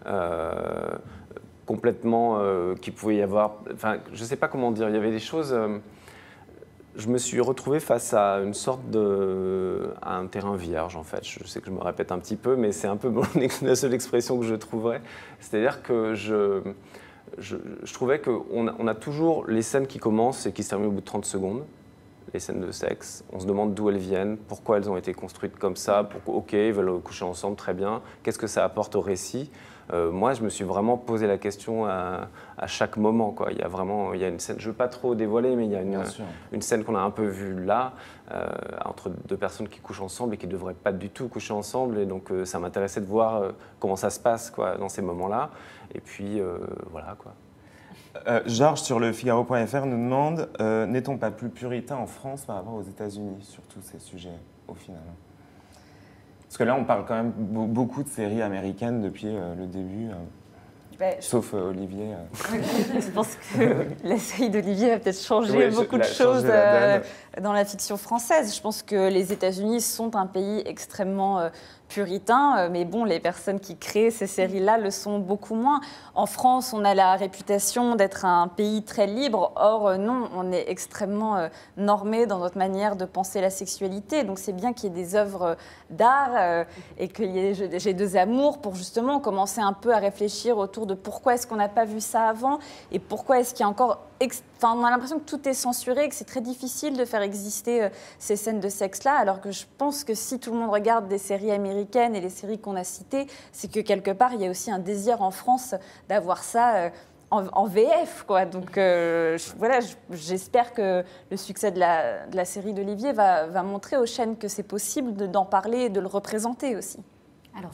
complètement qu'il pouvait y avoir... Enfin, je ne sais pas comment dire, il y avait des choses... je me suis retrouvé face à une sorte à un terrain vierge, en fait. Je sais que je me répète un petit peu, mais c'est un peu la seule expression que je trouverais. C'est-à-dire que je trouvais qu'on a toujours les scènes qui commencent et qui se terminent au bout de 30 secondes. Les scènes de sexe, on se demande d'où elles viennent, pourquoi elles ont été construites comme ça, ok, ils veulent coucher ensemble, très bien, qu'est-ce que ça apporte au récit, moi, je me suis vraiment posé la question à chaque moment, quoi. Il y a une scène, je ne veux pas trop dévoiler, mais il y a une scène qu'on a un peu vue là, entre deux personnes qui couchent ensemble et qui ne devraient pas du tout coucher ensemble. Et donc, ça m'intéressait de voir comment ça se passe, quoi, dans ces moments-là. Et puis, voilà, quoi. Georges, sur le Figaro.fr, nous demande n'est-on pas plus puritain en France par rapport aux États-Unis sur tous ces sujets, au final? Parce que là, on parle quand même beaucoup de séries américaines depuis le début, sauf Olivier. Je pense que la série d'Olivier va peut-être changer beaucoup de choses dans la fiction française. Je pense que les États-Unis sont un pays extrêmement puritain, mais bon, les personnes qui créent ces séries-là le sont beaucoup moins. En France, on a la réputation d'être un pays très libre. Or, non, on est extrêmement normé dans notre manière de penser la sexualité. Donc, c'est bien qu'il y ait des œuvres d'art et qu'il y ait J'ai deux amours pour justement commencer un peu à réfléchir autour de pourquoi est-ce qu'on n'a pas vu ça avant et pourquoi est-ce qu'il y a encore... Enfin, on a l'impression que tout est censuré, que c'est très difficile de faire exister ces scènes de sexe-là, alors que je pense que si tout le monde regarde des séries américaines et les séries qu'on a citées, c'est que quelque part, il y a aussi un désir en France d'avoir ça en VF, quoi. Donc voilà, j'espère que le succès de la série d'Olivier va montrer aux chaînes que c'est possible d'en parler et de le représenter aussi. Alors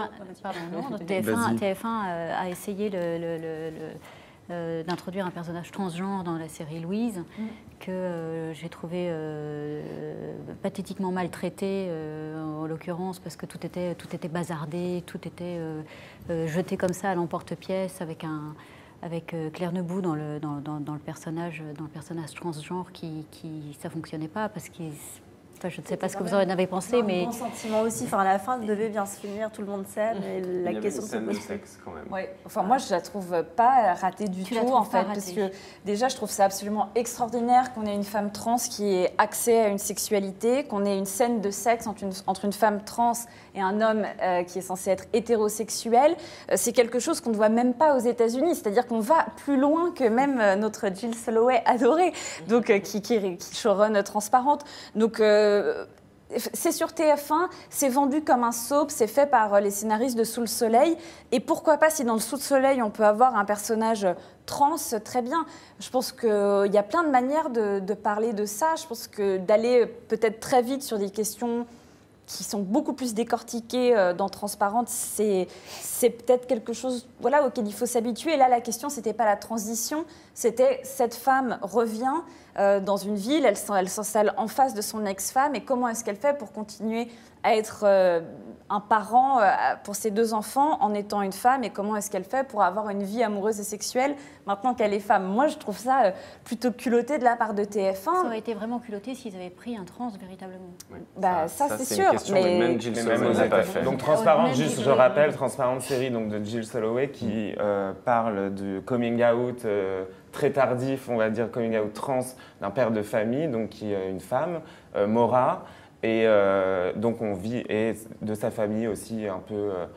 TF1 a essayé d'introduire un personnage transgenre dans la série Louise, que j'ai trouvé pathétiquement maltraité, en l'occurrence, parce que tout était bazardé, tout était jeté comme ça à l'emporte-pièce, avec Claire Nebout dans le personnage transgenre ça fonctionnait pas, parce qu'il... Enfin, je ne sais pas ce que vous en avez pensé, mais... Un bon sentiment aussi. Enfin, à la fin, ça devait bien se finir, tout le monde s'aime, et la question se pose. Sexe, quand même. Ouais. Enfin, moi, je la trouve pas ratée du tout, en fait, parce que déjà, je trouve ça absolument extraordinaire qu'on ait une femme trans qui ait accès à une sexualité, qu'on ait une scène de sexe entre une femme trans et un homme qui est censé être hétérosexuel. C'est quelque chose qu'on ne voit même pas aux États-Unis, c'est-à-dire qu'on va plus loin que même notre Jill Soloway adorée, donc qui showrun Transparente. Donc c'est sur TF1, c'est vendu comme un soap, c'est fait par les scénaristes de Sous le Soleil. Et pourquoi pas, si dans le Sous le Soleil, on peut avoir un personnage trans, très bien. Je pense qu'il y a plein de manières de parler de ça. Je pense que d'aller peut-être très vite sur des questions qui sont beaucoup plus décortiquées dans Transparente, c'est peut-être quelque chose auquel il faut s'habituer. Et là, la question, ce n'était pas la transition, c'était cette femme revient dans une ville, elle s'installe en face de son ex-femme, et comment est-ce qu'elle fait pour continuer à être un parent pour ses deux enfants en étant une femme, et comment est-ce qu'elle fait pour avoir une vie amoureuse et sexuelle maintenant qu'elle est femme. Moi, je trouve ça plutôt culotté de la part de TF1. Ça aurait été vraiment culotté s'ils avaient pris un trans véritablement. Oui. Ça c'est sûr. Mais même Jill Soloway n'a pas fait. Donc Transparente, juste je rappelle, Transparente série donc, de Jill Soloway qui parle du coming out très tardif, on va dire coming out trans d'un père de famille, donc qui est une femme, Maura. Et donc on vit, et de sa famille aussi un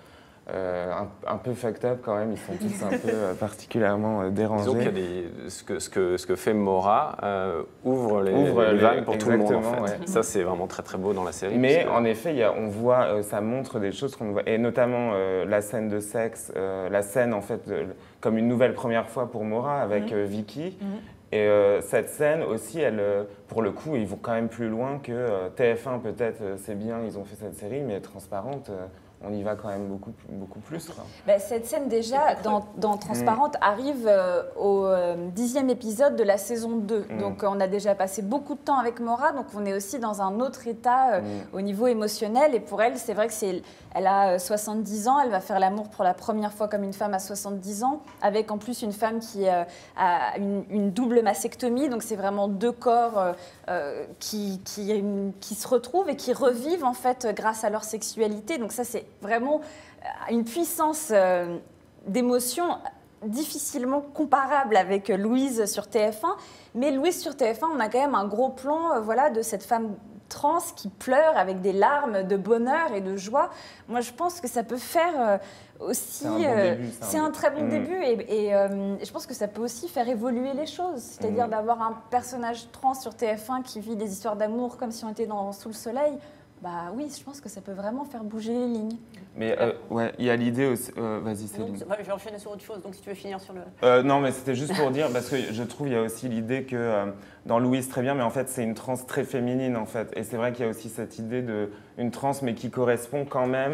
peu fucked up quand même, ils sont tous un peu particulièrement dérangés. Disons qu'il y a ce que fait Maura ouvre les vannes pour tout le monde en fait. Ouais. Ça c'est vraiment très très beau dans la série. Mais en effet, on voit, ça montre des choses qu'on voit, et notamment la scène de sexe, la scène en fait comme une nouvelle première fois pour Maura avec Vicky. Et cette scène aussi, pour le coup, ils vont quand même plus loin que TF1 peut-être, c'est bien, ils ont fait cette série, mais Transparente, on y va quand même beaucoup plus. Cette scène déjà, dans Transparente, arrive au 10e épisode de la saison 2. Donc on a déjà passé beaucoup de temps avec Maura, donc on est aussi dans un autre état au niveau émotionnel. Et pour elle, c'est vrai que elle a 70 ans, elle va faire l'amour pour la première fois comme une femme à 70 ans, avec en plus une femme qui a une double mastectomie. Donc c'est vraiment deux corps qui se retrouvent et qui revivent en fait grâce à leur sexualité. Donc ça, c'est vraiment une puissance d'émotion difficilement comparable avec Louise sur TF1. Mais Louise sur TF1, on a quand même un gros plan de cette femme trans qui pleure avec des larmes de bonheur et de joie. Moi, je pense que ça peut faire aussi... C'est un très bon début et je pense que ça peut aussi faire évoluer les choses. C'est-à-dire d'avoir un personnage trans sur TF1 qui vit des histoires d'amour comme si on était Sous le Soleil. bah oui, je pense que ça peut vraiment faire bouger les lignes. Mais ouais, il y a l'idée aussi. Vas-y, Céline. Je vais enchaîner sur autre chose, donc si tu veux finir sur le. Non, mais c'était juste pour dire, parce que je trouve qu'il y a aussi l'idée que, dans Louise, très bien, mais en fait, c'est une trans très féminine, en fait. Et c'est vrai qu'il y a aussi cette idée d'une trans, mais qui correspond quand même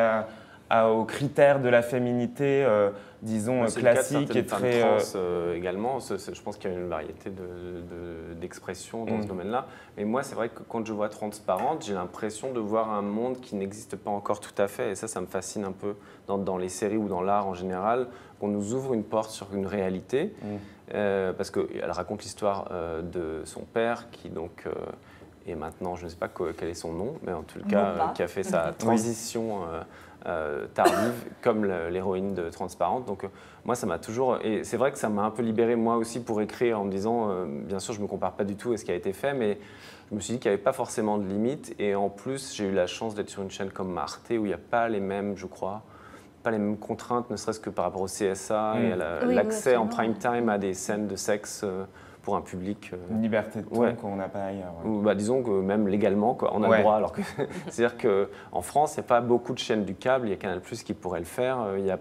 aux critères de la féminité, disons, classique et très. Trans également, je pense qu'il y a une variété d'expressions dans ce domaine-là. Mais moi, c'est vrai que quand je vois Transparente, j'ai l'impression de voir un monde qui n'existe pas encore tout à fait. Et ça me fascine un peu dans les séries ou dans l'art en général, qu'on nous ouvre une porte sur une réalité. Parce qu'elle raconte l'histoire de son père qui, donc, est maintenant, je ne sais pas quel est son nom, mais en tout cas, qui a fait sa transition tardive comme l'héroïne de Transparente. Donc moi, ça m'a toujours... Et c'est vrai que ça m'a un peu libéré, moi aussi, pour écrire en me disant, bien sûr, je ne me compare pas du tout à ce qui a été fait, mais je me suis dit qu'il n'y avait pas forcément de limites. Et en plus, j'ai eu la chance d'être sur une chaîne comme Arte, où il n'y a pas les mêmes, je crois, pas les mêmes contraintes, ne serait-ce que par rapport au CSA et à l'accès en prime time à des scènes de sexe pour un public. Une liberté de ton qu'on n'a pas ailleurs. Ou, bah, disons que même légalement, quoi, on a le droit. Alors que c'est-à-dire qu'en France, il n'y a pas beaucoup de chaînes du câble, il y a Canal+ qui pourrait le faire.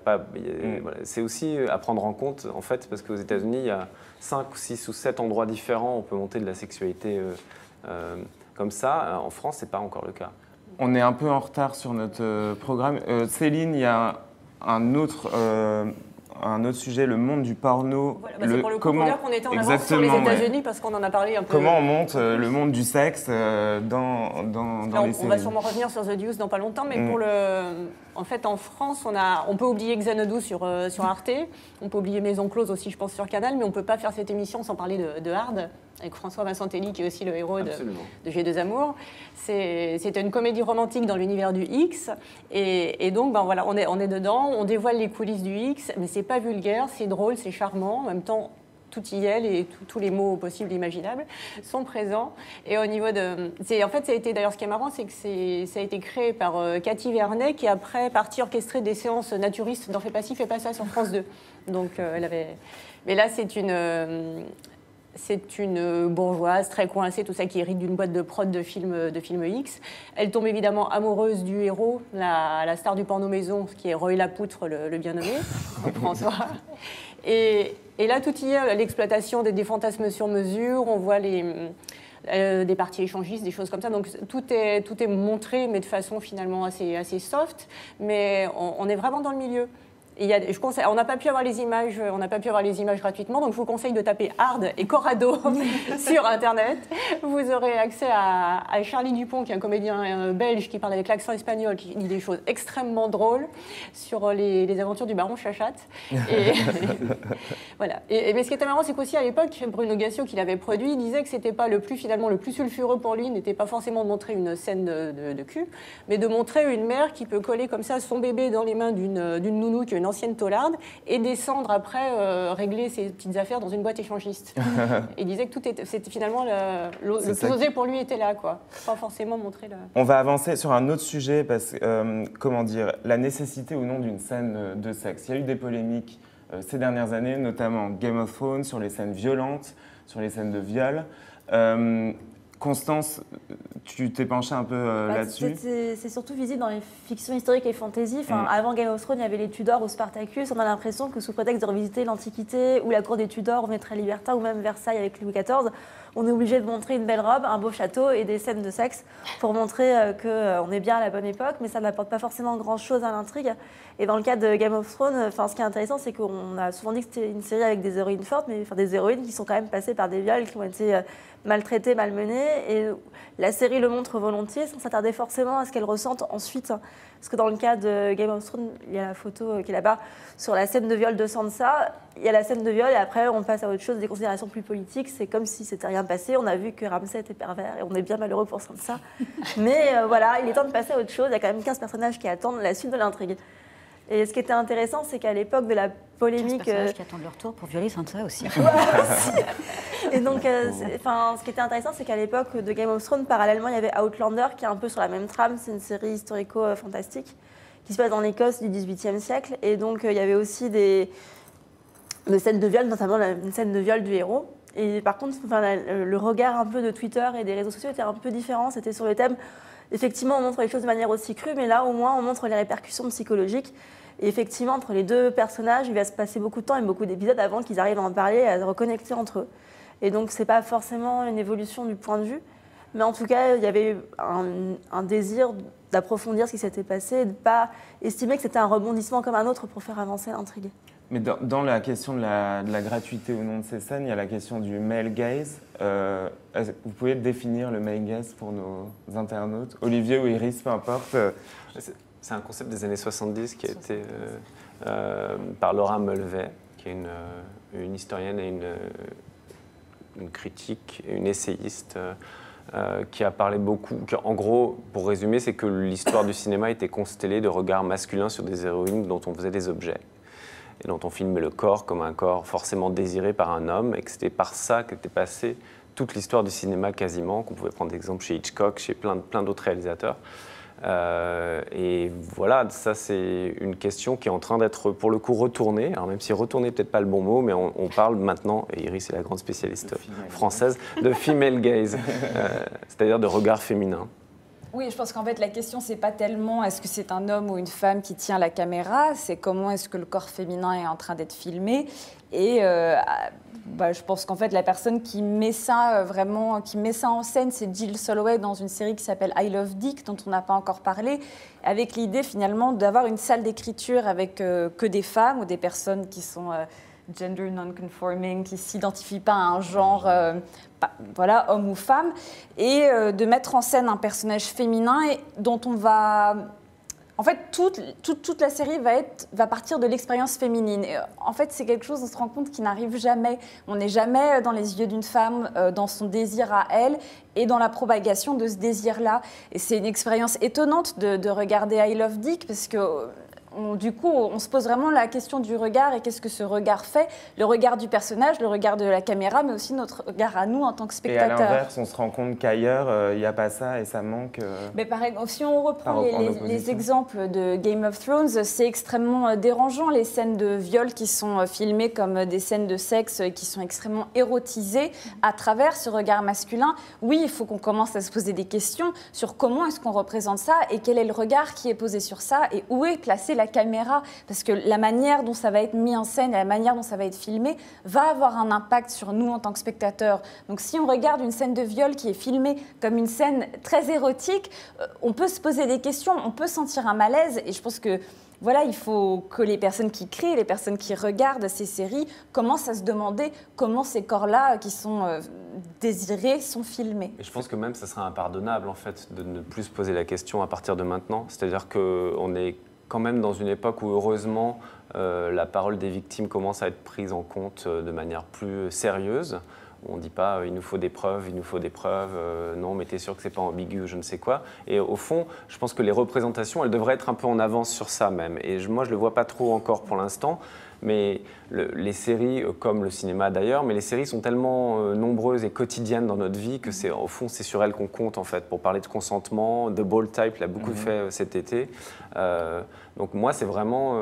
Voilà. C'est aussi à prendre en compte, en fait, parce qu'aux États-Unis, il y a 5, 6 ou 7 endroits différents où on peut monter de la sexualité comme ça. En France, ce n'est pas encore le cas. On est un peu en retard sur notre programme. Céline, il y a un autre sujet, le monde du porno. Voilà, c'est pour le coup, dire qu'on était en avance sur les États-Unis parce qu'on en a parlé un peu. Comment on monte le monde du sexe dans les séries. On va sûrement revenir sur The Deuce dans pas longtemps, mais en fait, en France, on peut oublier Xanadu sur Arte, on peut oublier Maison Close aussi, je pense, sur Canal, mais on ne peut pas faire cette émission sans parler de Hard, avec François Vincentelli, qui est aussi le héros de J'ai deux amours. C'était une comédie romantique dans l'univers du X, et donc, ben, voilà, on est dedans, on dévoile les coulisses du X, mais c'est pas vulgaire, c'est drôle, c'est charmant, en même temps, tout y est, et tous les mots possibles et imaginables sont présents. Et au niveau de... En fait, ça a été, d'ailleurs, ce qui est marrant, c'est que ça a été créé par Cathy Vernet, qui après partie orchestrer des séances naturistes dans Fais pas ci, fais pas ça sur France 2. Donc, elle avait... Mais là, c'est une bourgeoise très coincée, tout ça, qui hérite d'une boîte de prod de films X. Elle tombe évidemment amoureuse du héros, la star du porno maison, qui est Roy Lapoutre, le bien nommé, François. Et là, tout y est, l'exploitation des fantasmes sur mesure, on voit des parties échangistes, des choses comme ça. Donc tout est montré, mais de façon finalement assez soft. Mais on est vraiment dans le milieu. On n'a pas pu avoir les images, gratuitement, donc je vous conseille de taper Hard et Corrado sur Internet. Vous aurez accès à Charlie Dupont, qui est un comédien belge qui parle avec l'accent espagnol, qui dit des choses extrêmement drôles sur les aventures du baron Chachat. Voilà. Mais ce qui était marrant, c'est qu'aussi à l'époque, Bruno Gassio, qui l'avait produit, disait que c'était pas le plus sulfureux pour lui, n'était pas forcément de montrer une scène de cul, mais de montrer une mère qui peut coller comme ça son bébé dans les mains d'une nounou qui est une ancienne taularde et descendre après régler ses petites affaires dans une boîte échangiste. Il disait que c'était finalement le plus osé pour lui était là, quoi. Pas forcément montrer On va avancer sur un autre sujet parce comment dire, la nécessité ou non d'une scène de sexe. Il y a eu des polémiques ces dernières années, notamment Game of Thrones, sur les scènes violentes, sur les scènes de viol. Constance, tu t'es penchée un peu là-dessus. C'est surtout visible dans les fictions historiques et fantasy. Avant Game of Thrones, il y avait les Tudors ou Spartacus. On a l'impression que sous prétexte de revisiter l'Antiquité ou la cour des Tudors, on est très libertin, ou même Versailles avec Louis XIV, on est obligé de montrer une belle robe, un beau château et des scènes de sexe pour montrer qu'on est bien à la bonne époque, mais ça n'apporte pas forcément grand-chose à l'intrigue. Et dans le cas de Game of Thrones, ce qui est intéressant, c'est qu'on a souvent dit que c'était une série avec des héroïnes fortes, mais des héroïnes qui sont quand même passées par des viols, qui ont été maltraitées, malmenées. Et la série le montre volontiers, sans s'attarder forcément à ce qu'elles ressentent ensuite. Parce que dans le cas de Game of Thrones, il y a la photo qui est là-bas, sur la scène de viol de Sansa, il y a la scène de viol et après on passe à autre chose, des considérations plus politiques. C'est comme si c'était rien passé. On a vu que Ramsay était pervers et on est bien malheureux pour Sansa. Mais voilà, il est temps de passer à autre chose. Il y a quand même 15 personnages qui attendent la suite de l'intrigue. Et ce qui était intéressant, c'est qu'à l'époque de la polémique... 15 personnages qui attendent leur tour pour violer Sansa aussi. Et donc, ce qui était intéressant, c'est qu'à l'époque de Game of Thrones, parallèlement, il y avait Outlander, qui est un peu sur la même trame. C'est une série historico-fantastique qui se passe en Écosse du XVIIIe siècle. Et donc, il y avait aussi des scènes de viol, notamment une scène de viol du héros. Et par contre, le regard un peu de Twitter et des réseaux sociaux était un peu différent. C'était sur le thème effectivement, on montre les choses de manière aussi crue, mais là, au moins, on montre les répercussions psychologiques. Et effectivement, entre les deux personnages, il va se passer beaucoup de temps et beaucoup d'épisodes avant qu'ils arrivent à en parler et à se reconnecter entre eux. Et donc, c'est pas forcément une évolution du point de vue, mais en tout cas, il y avait un désir d'approfondir ce qui s'était passé et de ne pas estimer que c'était un rebondissement comme un autre pour faire avancer l'intrigue. Mais dans la question de la gratuité ou non de ces scènes, il y a la question du male gaze. Vous pouvez définir le male gaze pour nos internautes, Olivier ou Iris, peu importe. C'est un concept des années 70 qui a été par Laura Mulvey, qui est une historienne et une critique, une essayiste, qui a parlé beaucoup. En gros, pour résumer, c'est que l'histoire du cinéma était constellée de regards masculins sur des héroïnes dont on faisait des objets, et dont on filmait le corps comme un corps forcément désiré par un homme, et que c'était par ça qu'était passée toute l'histoire du cinéma quasiment, qu'on pouvait prendre d'exemple chez Hitchcock, chez plein d'autres réalisateurs. Et voilà, ça c'est une question qui est en train d'être pour le coup retournée. Alors même si retournée peut-être pas le bon mot, mais on parle maintenant, et Iris est la grande spécialiste française, de female gaze, c'est-à-dire de regard féminin. Oui, je pense qu'en fait la question c'est pas tellement est-ce que c'est un homme ou une femme qui tient la caméra, c'est comment est-ce que le corps féminin est en train d'être filmé. Et je pense qu'en fait la personne qui met ça vraiment, qui met ça en scène, c'est Jill Soloway dans une série qui s'appelle I Love Dick, dont on n'a pas encore parlé, avec l'idée finalement d'avoir une salle d'écriture avec que des femmes ou des personnes qui sont gender non-conforming, qui ne s'identifient pas à un genre, voilà, homme ou femme, et de mettre en scène un personnage féminin dont on va... En fait, toute la série va partir de l'expérience féminine. Et en fait, c'est quelque chose, on se rend compte, qui n'arrive jamais. On n'est jamais dans les yeux d'une femme, dans son désir à elle, et dans la propagation de ce désir-là. Et c'est une expérience étonnante de regarder I Love Dick, parce que... du coup, on se pose vraiment la question du regard et qu'est-ce que ce regard fait, le regard du personnage, le regard de la caméra, mais aussi notre regard à nous en tant que spectateurs. Et à l'inverse, on se rend compte qu'ailleurs, il n'y a pas ça et ça manque. Mais pareil, si on reprend les exemples de Game of Thrones, c'est extrêmement dérangeant, les scènes de viol qui sont filmées comme des scènes de sexe qui sont extrêmement érotisées à travers ce regard masculin. Oui, il faut qu'on commence à se poser des questions sur comment est-ce qu'on représente ça et quel est le regard qui est posé sur ça et où est placée la caméra, parce que la manière dont ça va être mis en scène et la manière dont ça va être filmé va avoir un impact sur nous en tant que spectateurs. Donc si on regarde une scène de viol qui est filmée comme une scène très érotique, on peut se poser des questions, on peut sentir un malaise, et je pense que voilà, il faut que les personnes qui crient, les personnes qui regardent ces séries commencent à se demander comment ces corps-là qui sont désirés sont filmés. Et je pense que même ça serait impardonnable en fait de ne plus se poser la question à partir de maintenant. C'est-à-dire qu'on est quand même dans une époque où heureusement la parole des victimes commence à être prise en compte de manière plus sérieuse. On ne dit pas il nous faut des preuves, non mais t'es sûr que c'est pas ambigu, je ne sais quoi. Et au fond, je pense que les représentations, elles devraient être un peu en avance sur ça même. Et moi, je le vois pas trop encore pour l'instant. Mais les séries, comme le cinéma d'ailleurs, mais les séries sont tellement nombreuses et quotidiennes dans notre vie que c'est, au fond, c'est sur elles qu'on compte en fait. Pour parler de consentement, The Bold Type l'a beaucoup fait cet été. Donc moi, c'est vraiment...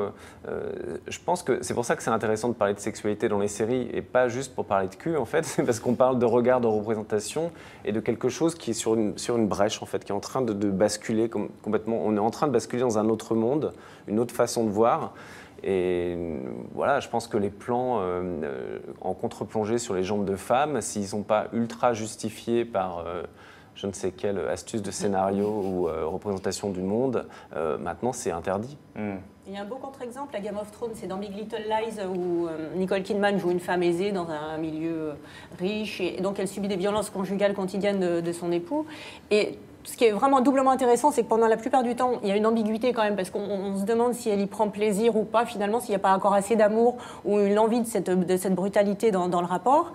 je pense que c'est pour ça que c'est intéressant de parler de sexualité dans les séries et pas juste pour parler de cul en fait, c'est parce qu'on parle de regard, de représentation et de quelque chose qui est sur une brèche en fait, qui est en train de basculer complètement. On est en train de basculer dans un autre monde, une autre façon de voir. Et voilà, je pense que les plans en contre-plongée sur les jambes de femmes, s'ils ne sont pas ultra justifiés par je ne sais quelle astuce de scénario ou représentation du monde, maintenant c'est interdit. Il y a un beau contre-exemple à Game of Thrones, c'est dans Big Little Lies où Nicole Kidman joue une femme aisée dans un milieu riche et donc elle subit des violences conjugales quotidiennes de son époux. Et ce qui est vraiment doublement intéressant, c'est que pendant la plupart du temps, il y a une ambiguïté quand même, parce qu'on se demande si elle y prend plaisir ou pas, finalement, s'il n'y a pas encore assez d'amour ou l'envie de cette brutalité dans le rapport.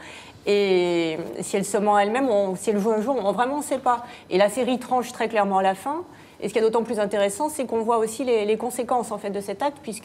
Et si elle se ment elle-même, si elle joue un jeu, vraiment on ne sait pas. Et la série tranche très clairement à la fin. Et ce qui est d'autant plus intéressant, c'est qu'on voit aussi les conséquences en fait, de cet acte, puisque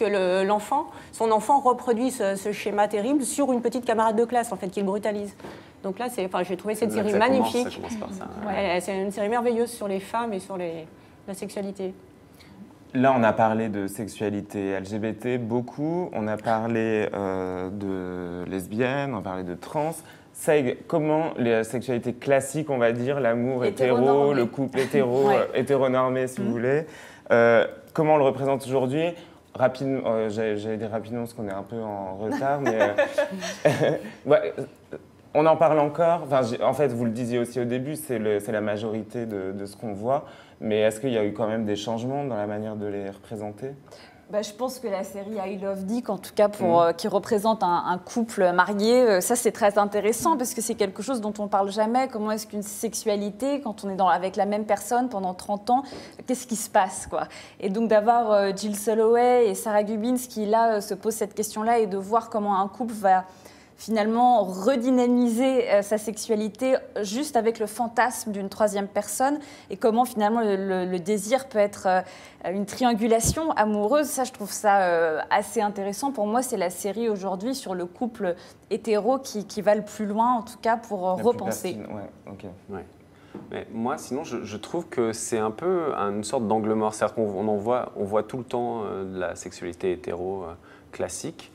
son enfant reproduit ce schéma terrible sur une petite camarade de classe en fait, qui le brutalise. Donc là, j'ai trouvé cette série magnifique. Ça commence par ça. Ouais, c'est une série merveilleuse sur les femmes et sur la sexualité. Là, on a parlé de sexualité LGBT beaucoup, on a parlé de lesbiennes, on a parlé de trans. Seig, comment les sexualités classiques, on va dire, l'amour hétéro, Hétéronormé. le couple hétéro, Ouais. hétéronormé si vous voulez, comment on le représente aujourd'hui? Rapidement, j'allais dire rapidement parce qu'on est un peu en retard, mais ouais, on en parle encore. Enfin, en fait, vous le disiez aussi au début, c'est la majorité de ce qu'on voit, mais est-ce qu'il y a eu quand même des changements dans la manière de les représenter? Je pense que la série I Love Dick, en tout cas, qui représente un couple marié, ça c'est très intéressant parce que c'est quelque chose dont on parle jamais. Comment est-ce qu'une sexualité, quand on est avec la même personne pendant 30 ans, qu'est-ce qui se passe, quoi? Et donc d'avoir Jill Soloway et Sarah Gubbins qui, là, se posent cette question-là et de voir comment un couple va finalement redynamiser sa sexualité juste avec le fantasme d'une troisième personne et comment finalement le désir peut être une triangulation amoureuse. Ça, je trouve ça assez intéressant. Pour moi, c'est la série aujourd'hui sur le couple hétéro qui va le plus loin, en tout cas, pour repenser. Ouais, ok. Ouais. Mais moi, sinon, je trouve que c'est un peu une sorte d'angle mort. C'est-à-dire qu'on voit tout le temps de la sexualité hétéro classique.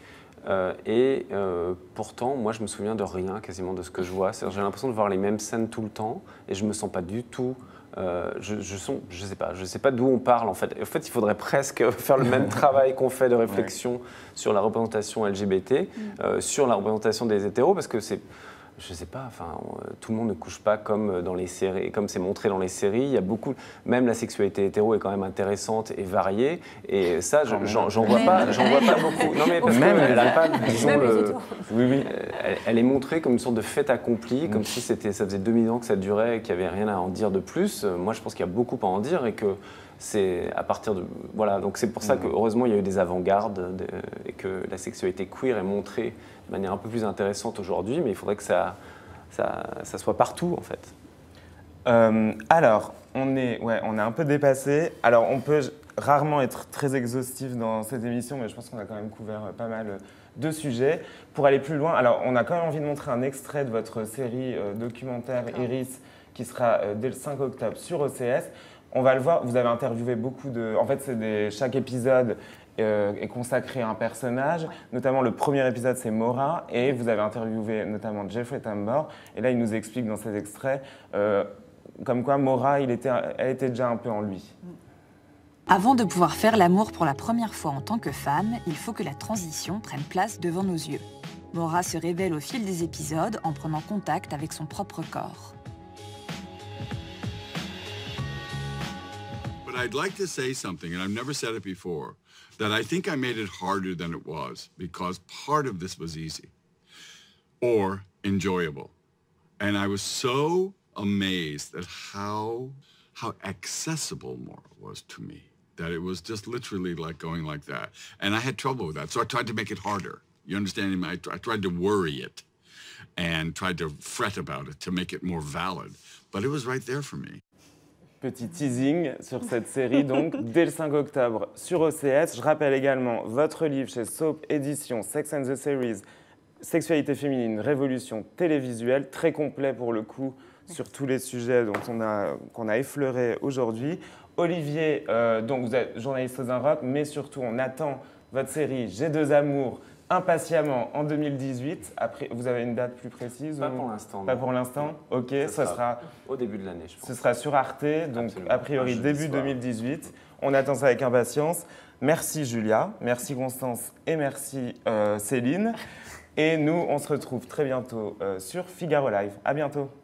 Pourtant, moi, je me souviens de rien quasiment de ce que je vois. J'ai l'impression de voir les mêmes scènes tout le temps et je me sens pas du tout. Je sais pas d'où on parle en fait. En fait, il faudrait presque faire le même travail qu'on fait de réflexion sur la représentation LGBT, sur la représentation des hétéros, parce que c'est. Je sais pas, enfin, tout le monde ne couche pas comme dans les séries, comme c'est montré dans les séries. Il y a beaucoup, même la sexualité hétéro est quand même intéressante et variée. Et ça, j'en vois pas beaucoup. Non mais parce qu'elle a pas, disons elle est montrée comme une sorte de fait accompli, comme si ça faisait 2000 ans que ça durait et qu'il n'y avait rien à en dire de plus. Moi, je pense qu'il y a beaucoup à en dire et que c'est à partir de voilà. Donc c'est pour ça que heureusement il y a eu des avant-gardes et que la sexualité queer est montrée de manière un peu plus intéressante aujourd'hui, mais il faudrait que ça soit partout, en fait. Alors, on est un peu dépassé. Alors, on peut rarement être très exhaustif dans cette émission, mais je pense qu'on a quand même couvert pas mal de sujets. Pour aller plus loin, alors, on a quand même envie de montrer un extrait de votre série documentaire Iris, qui sera dès le 5 octobre sur OCS. On va le voir, vous avez interviewé beaucoup de... En fait, chaque épisode est consacré à un personnage. Notamment, le premier épisode, c'est Maura. Et vous avez interviewé notamment Jeffrey Tambor. Et là, il nous explique dans cet extrait comme quoi Maura, elle était déjà un peu en lui. Avant de pouvoir faire l'amour pour la première fois en tant que femme, il faut que la transition prenne place devant nos yeux. Maura se révèle au fil des épisodes en prenant contact avec son propre corps. But I'd like to say something, and I've never said it before, that I think I made it harder than it was because part of this was easy or enjoyable. And I was so amazed at how accessible Maura was to me, that it was just literally like going like that. And I had trouble with that, so I tried to make it harder. You understand? I tried to worry it and tried to fret about it to make it more valid. But it was right there for me. Petit teasing sur cette série, donc, dès le 5 octobre sur OCS. Je rappelle également votre livre chez Soap Éditions, Sex and the Series, Sexualité féminine, révolution télévisuelle, très complet pour le coup, sur tous les sujets qu'on a effleurés aujourd'hui. Olivier, donc vous êtes journaliste aux Inrocks, mais surtout on attend votre série J'ai deux amours impatiemment en 2018. Après, vous avez une date plus précise? Pas pour l'instant. Pas pour l'instant? Ok, ça sera au début de l'année, je pense. Ce sera sur Arte, donc a priori début 2018. On attend ça avec impatience. Merci Julia, merci Constance et merci Céline. Et nous, on se retrouve très bientôt sur Figaro Live. À bientôt.